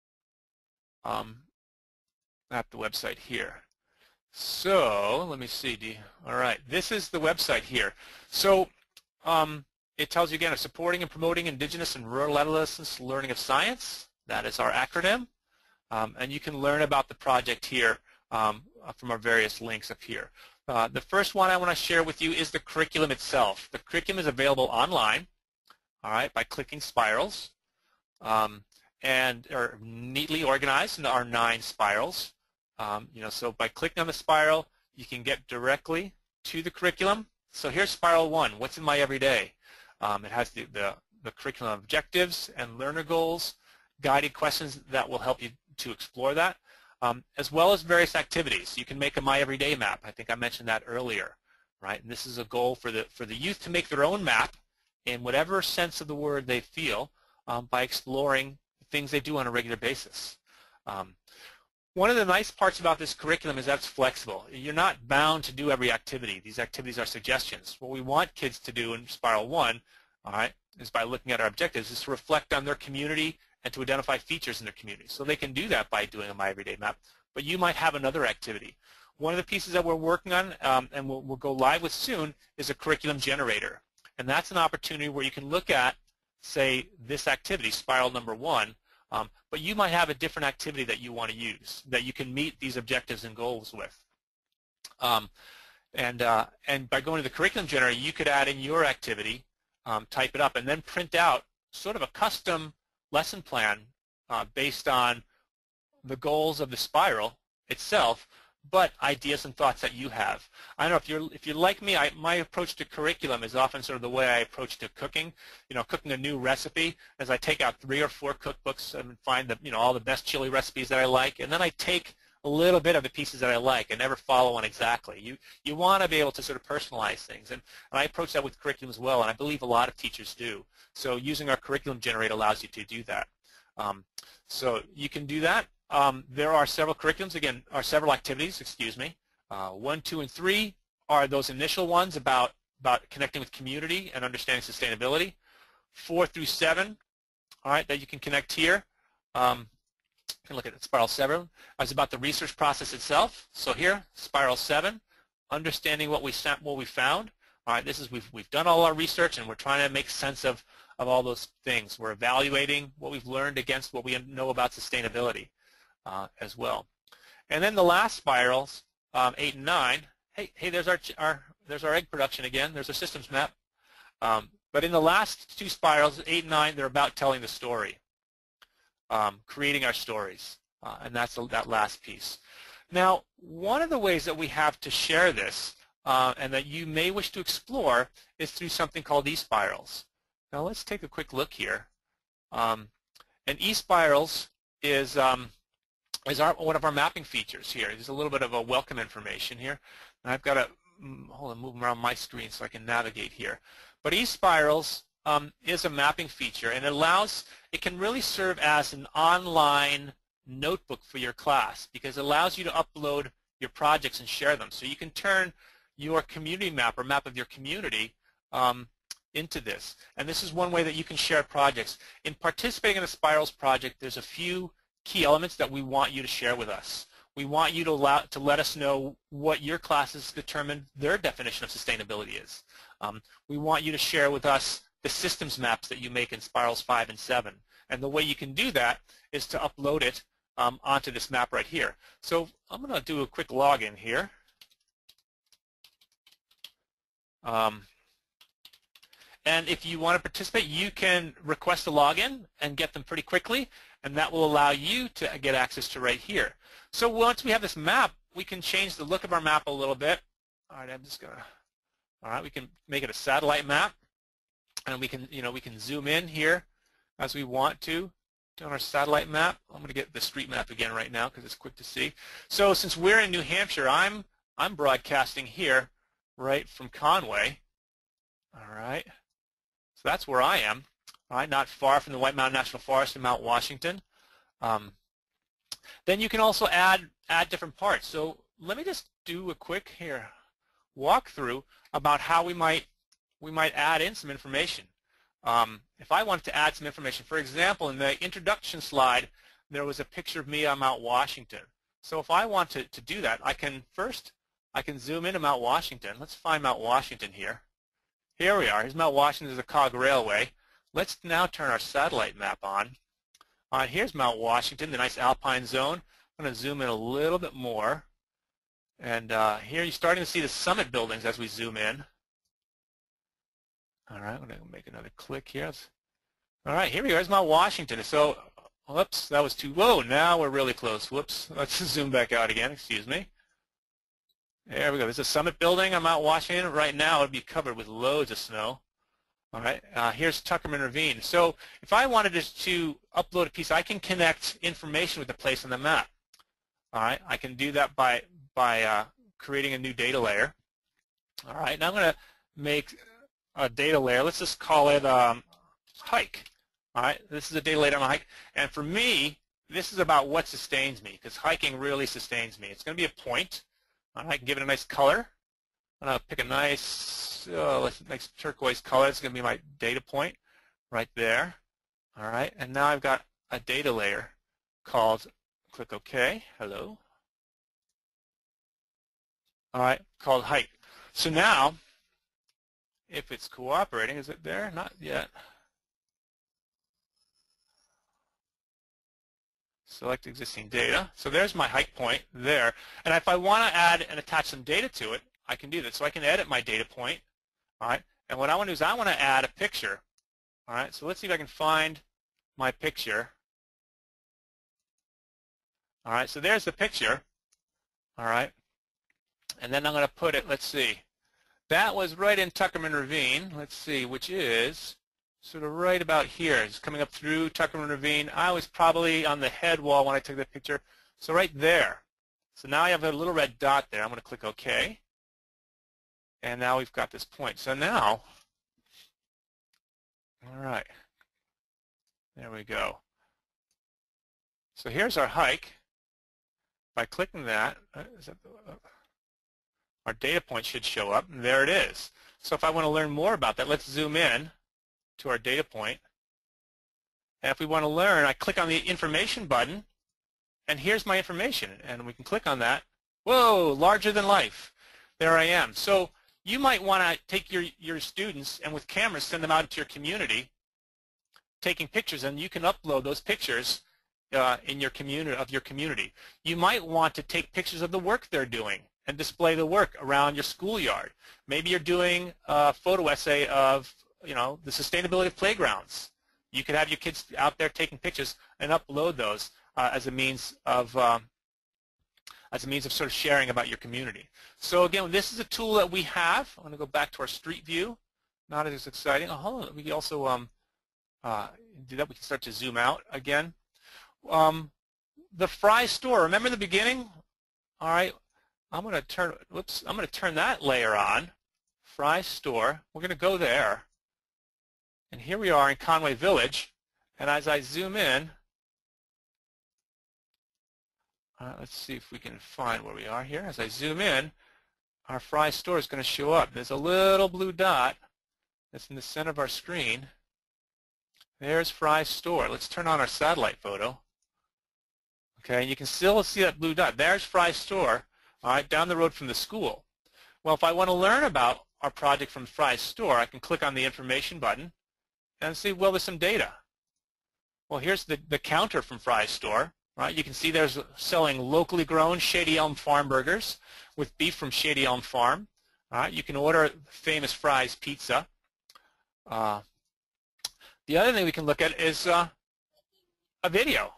at the website here. So let me see. All right, this is the website here. So it tells you again of supporting and promoting Indigenous and rural adolescents learning of science. That is our acronym. And you can learn about the project here from our various links up here. The first one I want to share with you is the curriculum itself. The curriculum is available online, all right, by clicking Spirals, and are neatly organized into our 9 spirals. So by clicking on the spiral, you can get directly to the curriculum. So here's Spiral 1, what's in my everyday? It has the curriculum objectives and learner goals, guided questions that will help you to explore that, as well as various activities. You can make a My Everyday map. I think I mentioned that earlier, right? And this is a goal for the youth to make their own map in whatever sense of the word they feel by exploring things they do on a regular basis. One of the nice parts about this curriculum is that it's flexible. You're not bound to do every activity. These activities are suggestions. What we want kids to do in Spiral 1, all right, is by looking at our objectives, is to reflect on their community and to identify features in their community. So they can do that by doing a My Everyday Map. But you might have another activity. One of the pieces that we're working on, and we'll go live with soon, is a curriculum generator. And that's an opportunity where you can look at, say, this activity, Spiral number 1, but you might have a different activity that you want to use, that you can meet these objectives and goals with. And by going to the curriculum generator, you could add in your activity, type it up, and then print out sort of a custom lesson plan based on the goals of the spiral itself, but ideas and thoughts that you have. I don't know if you're like me. My approach to curriculum is often sort of the way I approach to cooking. Cooking a new recipe, as I take out 3 or 4 cookbooks and find all the best chili recipes that I like, and then I take a little bit of the pieces that I like and never follow one exactly. You want to be able to sort of personalize things, and I approach that with curriculum as well, and I believe a lot of teachers do. So using our curriculum generator allows you to do that. So you can do that. There are several curriculums, again, or several activities, excuse me. 1, 2, and 3 are those initial ones about connecting with community and understanding sustainability. 4 through 7, all right, that you can connect here. You can look at Spiral 7. It's about the research process itself. So here, Spiral 7, understanding what we found. All right, this is we've done all our research and we're trying to make sense of all those things. We're evaluating what we've learned against what we know about sustainability as well. And then the last spirals, 8 and 9. Hey, there's our egg production again. There's our systems map. But in the last 2 spirals, 8 and 9, they're about telling the story, creating our stories, and that's that last piece. Now, one of the ways that we have to share this and that you may wish to explore is through something called eSpirals. Now, let's take a quick look here. And eSpirals is one of our mapping features here. There's a little bit of a welcome information here. And I've got to move around my screen so I can navigate here. But eSpirals is a mapping feature, and it can really serve as an online notebook for your class because it allows you to upload your projects and share them. So you can turn your community map or map of your community into this. And this is one way that you can share projects. In participating in a Spirals project, there's a few key elements that we want you to share with us. We want you to let us know what your classes determined their definition of sustainability is. We want you to share with us the systems maps that you make in Spirals 5 and 7. And the way you can do that is to upload it onto this map right here. So I'm going to do a quick login here. And if you want to participate, you can request a login and get them pretty quickly, and that will allow you to get access to right here. So once we have this map, we can change the look of our map a little bit. All right, I'm just going to, all right, we can make it a satellite map, and we can, we can zoom in here as we want to on our satellite map. I'm going to get the street map again right now because it's quick to see. So since we're in New Hampshire, I'm broadcasting here right from Conway. All right. So that's where I am, all right, not far from the White Mountain National Forest in Mount Washington. Then you can also add different parts. So let me just do a quick walkthrough about how we might add in some information. If I wanted to add some information, for example, in the introduction slide, there was a picture of me on Mount Washington. So if I want to do that, I can zoom into Mount Washington. Let's find Mount Washington here. Here we are. Here's Mount Washington. There's a cog railway. Let's now turn our satellite map on. Here's Mount Washington, the nice alpine zone. I'm going to zoom in a little bit more. And here you're starting to see the summit buildings as we zoom in. All right, I'm going to make another click here. All right, here we go. Here's Mount Washington. So, whoops, that was too low. Now we're really close. Whoops, let's zoom back out again. Excuse me. There we go. There's a summit building on Mount Washington. Right now it would be covered with loads of snow. All right, here's Tuckerman Ravine. So if I wanted to upload a piece, I can connect information with the place on the map. All right, I can do that by creating a new data layer. All right, now I'm going to make a data layer. Let's just call it hike. All right, this is a data layer on a hike. And for me, this is about what sustains me, because hiking really sustains me. It's going to be a point. I can give it a nice color. I'm going to pick a nice turquoise color. It's going to be my data point right there. All right, and now I've got a data layer called, click OK, hello. All right, called height. So now, if it's cooperating, is it there? Not yet. Select existing data. So there's my height point there. And if I want to add and attach some data to it, I can do that. So I can edit my data point. All right. And what I want to do is I want to add a picture. All right. So let's see if I can find my picture. All right. So there's the picture. All right. And then I'm going to put it, let's see. That was right in Tuckerman Ravine. Let's see, which is sort of right about here. It's coming up through Tuckerman Ravine. I was probably on the head wall when I took that picture. So right there. So now I have a little red dot there. I'm going to click OK. And now we've got this point. So now, all right, there we go. So here's our hike. By clicking that, our data point should show up, and there it is. So if I want to learn more about that, let's zoom in to our data point. And if we want to learn, I click on the information button, and here's my information. And we can click on that. Whoa, larger than life. There I am. So you might want to take your students and with cameras send them out into your community taking pictures, and you can upload those pictures in your community. You might want to take pictures of the work they're doing and display the work around your schoolyard. Maybe you're doing a photo essay of, you know, the sustainability of playgrounds. You could have your kids out there taking pictures and upload those as a means of sort of sharing about your community. So again, this is a tool that we have. I'm going to go back to our street view. Not as exciting. Oh, hold on. We can also do that. We can start to zoom out again. The Fry store. Remember the beginning? All right. I'm going to turn. Whoops. I'm going to turn that layer on. Fry store. We're going to go there. And here we are in Conway Village. And as I zoom in, let's see if we can find where we are here. As I zoom in, our Fry store is going to show up. There's a little blue dot that's in the center of our screen. There's Fry store. Let's turn on our satellite photo. Okay, and you can still see that blue dot. There's Fry store, all right, down the road from the school. Well, if I want to learn about our project from Fry store, I can click on the information button and see, well, there's some data. Well, here's the counter from Fry store. Right, you can see there's selling locally grown Shady Elm Farm burgers with beef from Shady Elm Farm. All right, you can order famous Fry's pizza. The other thing we can look at is a video.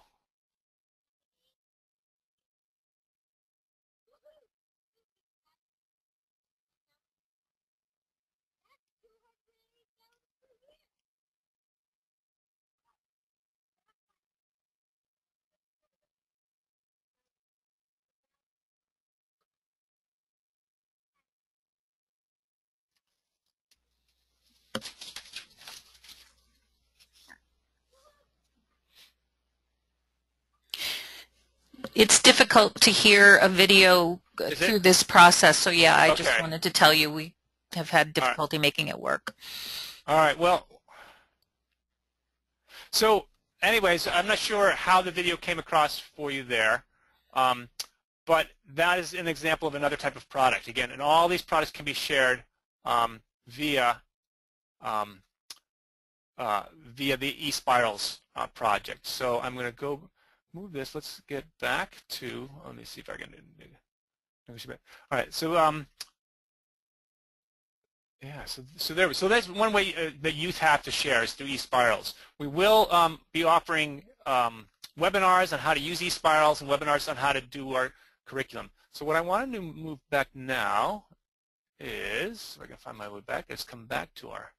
It's difficult to hear a video through this process, so yeah, I just wanted to tell you we have had difficulty making it work. All right, well, so anyways, I'm not sure how the video came across for you there, but that is an example of another type of product. Again, and all these products can be shared via the eSpirals project. So I'm going to go move this. Let's get back to, let me see if I can, all right, so yeah, so that's one way that youth have to share is through eSpirals. We will be offering webinars on how to use eSpirals and webinars on how to do our curriculum. So what I wanted to move back now is, if I can find my way back, let's come back to our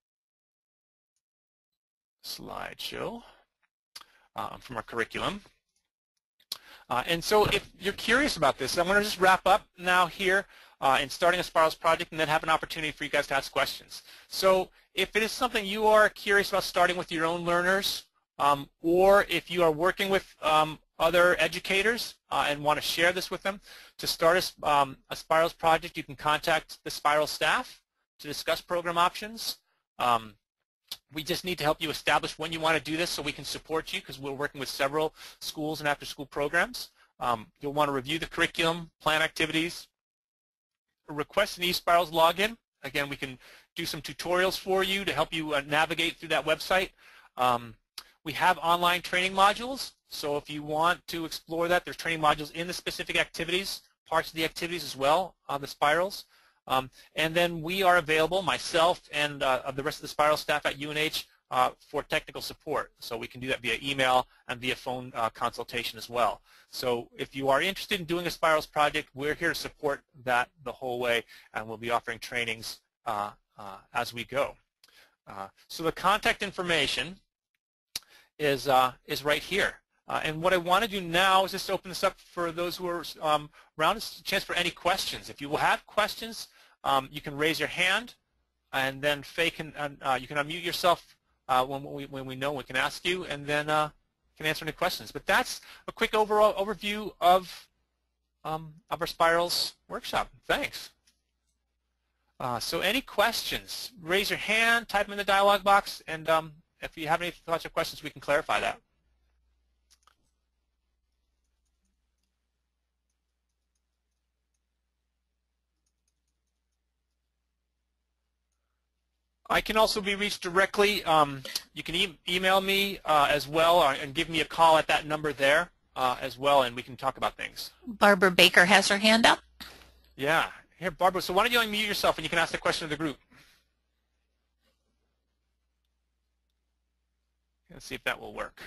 slideshow from our curriculum. And so if you're curious about this, I'm going to just wrap up now here in starting a Spirals project and then have an opportunity for you guys to ask questions. So if it is something you are curious about starting with your own learners, or if you are working with other educators and want to share this with them, to start a Spirals project, you can contact the Spirals staff to discuss program options. We just need to help you establish when you want to do this so we can support you because we're working with several schools and after-school programs. You'll want to review the curriculum, plan activities, request an eSpirals login. Again, we can do some tutorials for you to help you navigate through that website. We have online training modules, so if you want to explore that, there's training modules in the specific activities, parts of the activities as well on the Spirals. And then we are available, myself and the rest of the Spirals staff at UNH, for technical support. So we can do that via email and via phone consultation as well. So if you are interested in doing a Spirals project, we're here to support that the whole way, and we'll be offering trainings as we go. So the contact information is right here. And what I want to do now is just open this up for those who are around. It's a chance for any questions. If you will have questions, you can raise your hand, and then Faye can you can unmute yourself when we know we can ask you, and then can answer any questions. But that's a quick overall overview of our Spirals workshop. Thanks. So any questions? Raise your hand, type them in the dialog box, and if you have any thoughts or questions, we can clarify that. I can also be reached directly. You can email me as well, and give me a call at that number there as well, and we can talk about things. Barbara Baker has her hand up. Yeah. Here, Barbara, so why don't you unmute yourself and you can ask the question of the group. Let's see if that will work.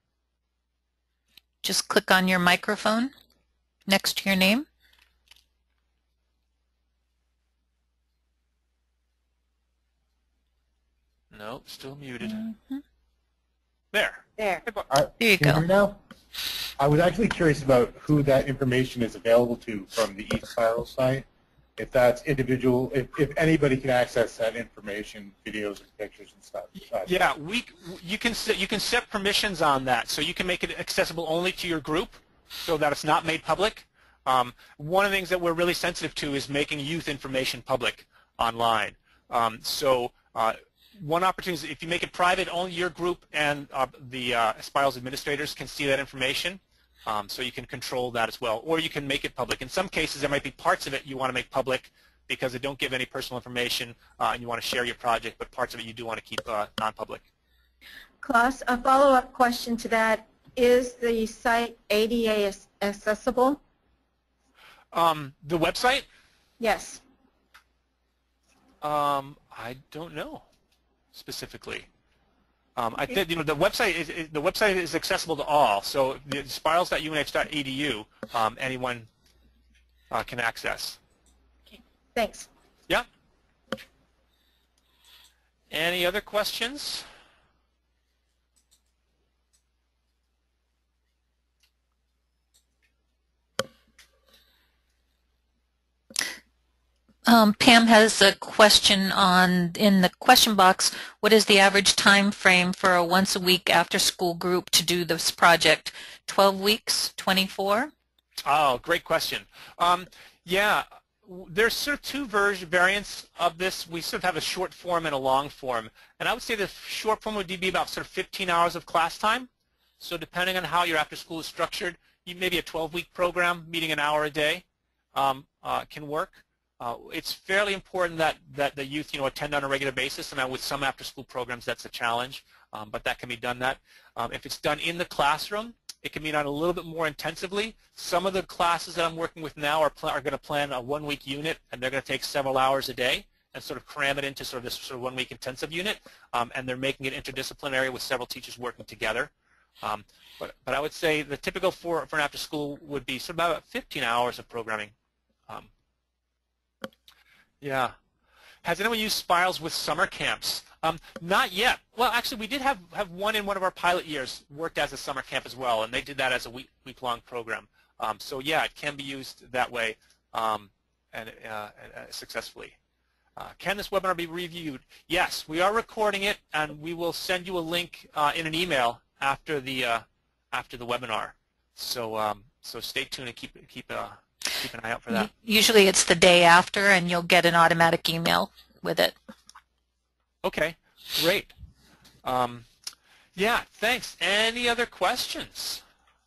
Just click on your microphone next to your name. No, still muted. Mm-hmm. There. There. There you Can go. hear me now? I was actually curious about who that information is available to from the eSpiral site. If that's individual, if anybody can access that information, videos and pictures and stuff. Yeah, you can set permissions on that, so you can make it accessible only to your group, so that it's not made public. One of the things that we're really sensitive to is making youth information public online. One opportunity is if you make it private, only your group and the Spirals administrators can see that information. So you can control that as well, or you can make it public. In some cases, there might be parts of it you want to make public because they don't give any personal information, and you want to share your project, but parts of it you do want to keep non-public. Klaus, a follow-up question to that. Is the site ADA accessible? The website? Yes. I don't know specifically. I think the website is accessible to all. So the spirals.unh.edu, anyone can access. Okay. Thanks. Yeah. Any other questions? Pam has a question in the question box. What is the average time frame for a once-a-week after-school group to do this project? 12 weeks, 24? Oh, great question. Yeah, there's sort of two variants of this. We sort of have a short form and a long form. And I would say the short form would be about sort of 15 hours of class time. So depending on how your after-school is structured, maybe a 12-week program, meeting an hour a day, can work. It's fairly important that the youth attend on a regular basis, and with some after-school programs that's a challenge, but that can be done. If it's done in the classroom, it can be done a little bit more intensively. Some of the classes that I'm working with now are going to plan a one-week unit, and they're going to take several hours a day and sort of cram it into sort of this sort of one-week intensive unit, and they're making it interdisciplinary with several teachers working together. But I would say the typical for an after-school would be sort of about 15 hours of programming. Yeah. Has anyone used Spirals with summer camps? Not yet. Well, actually, we did have one in one of our pilot years worked as a summer camp as well, and they did that as a week-long program. So yeah, it can be used that way and successfully. Can this webinar be reviewed? Yes, we are recording it, and we will send you a link in an email after the webinar. So so stay tuned and keep an eye out for that. Usually it's the day after, and you'll get an automatic email with it. Okay, great. Yeah, thanks. Any other questions?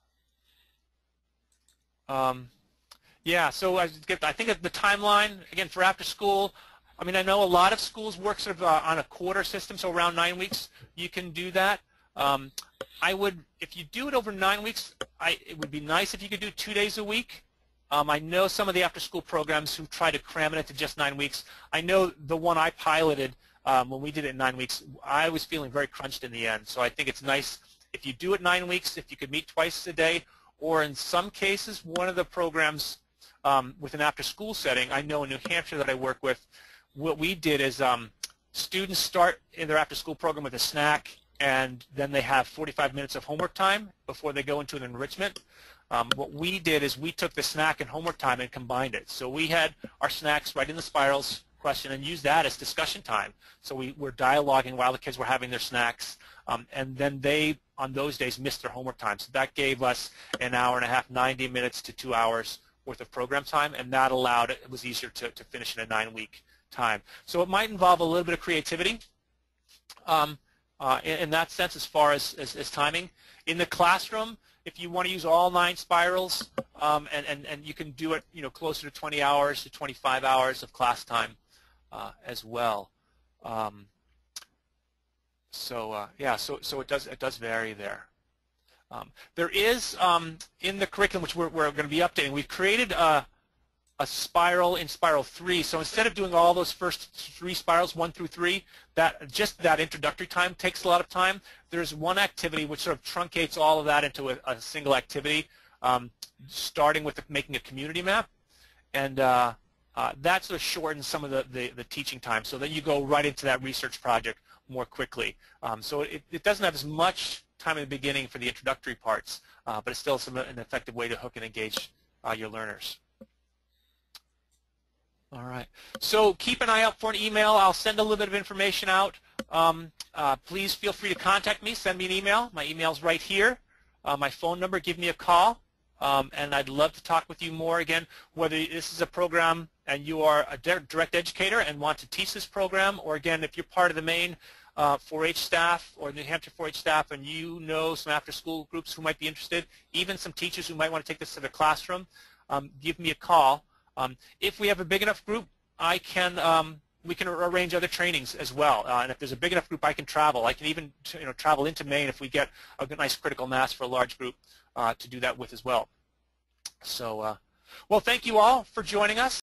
Yeah, so I think of the timeline, again, for after school. I mean, I know a lot of schools work sort of on a quarter system, so around 9 weeks you can do that. If you do it over 9 weeks, it would be nice if you could do 2 days a week. I know some of the after-school programs who try to cram it into just 9 weeks. I know the one I piloted when we did it in 9 weeks, I was feeling very crunched in the end. So I think it's nice if you do it 9 weeks, if you could meet twice a day, or in some cases, one of the programs with an after-school setting, I know in New Hampshire that I work with, what we did is students start in their after-school program with a snack, and then they have 45 minutes of homework time before they go into an enrichment. What we did is we took the snack and homework time and combined it. So we had our snacks right in the spirals question and used that as discussion time. So we were dialoguing while the kids were having their snacks, and then they, on those days, missed their homework time. So that gave us an hour and a half, 90 minutes to 2 hours worth of program time, and that allowed it was easier to finish in a 9-week time. So it might involve a little bit of creativity in that sense as far as timing. In the classroom, if you want to use all 9 spirals, and you can do it, closer to 20 hours to 25 hours of class time as well. So it does vary there. There is in the curriculum, which we're going to be updating, we've created a spiral in Spiral 3. So instead of doing all those first 3 spirals, 1 through 3, just that introductory time takes a lot of time. There's one activity which sort of truncates all of that into a single activity, starting with making a community map, and that sort of shortens some of the teaching time, so that you go right into that research project more quickly. So it doesn't have as much time in the beginning for the introductory parts, but it's still an effective way to hook and engage your learners. All right. So keep an eye out for an email. I'll send a little bit of information out. Please feel free to contact me. Send me an email. My email's right here. My phone number, give me a call. And I'd love to talk with you more. Again, whether this is a program and you are a direct educator and want to teach this program, or again, if you're part of the Maine 4-H staff or New Hampshire 4-H staff and you know some after-school groups who might be interested, even some teachers who might want to take this to the classroom, give me a call. If we have a big enough group, we can arrange other trainings as well. And if there's a big enough group, I can travel. I can even travel into Maine if we get a nice critical mass for a large group to do that with as well. So, well, thank you all for joining us.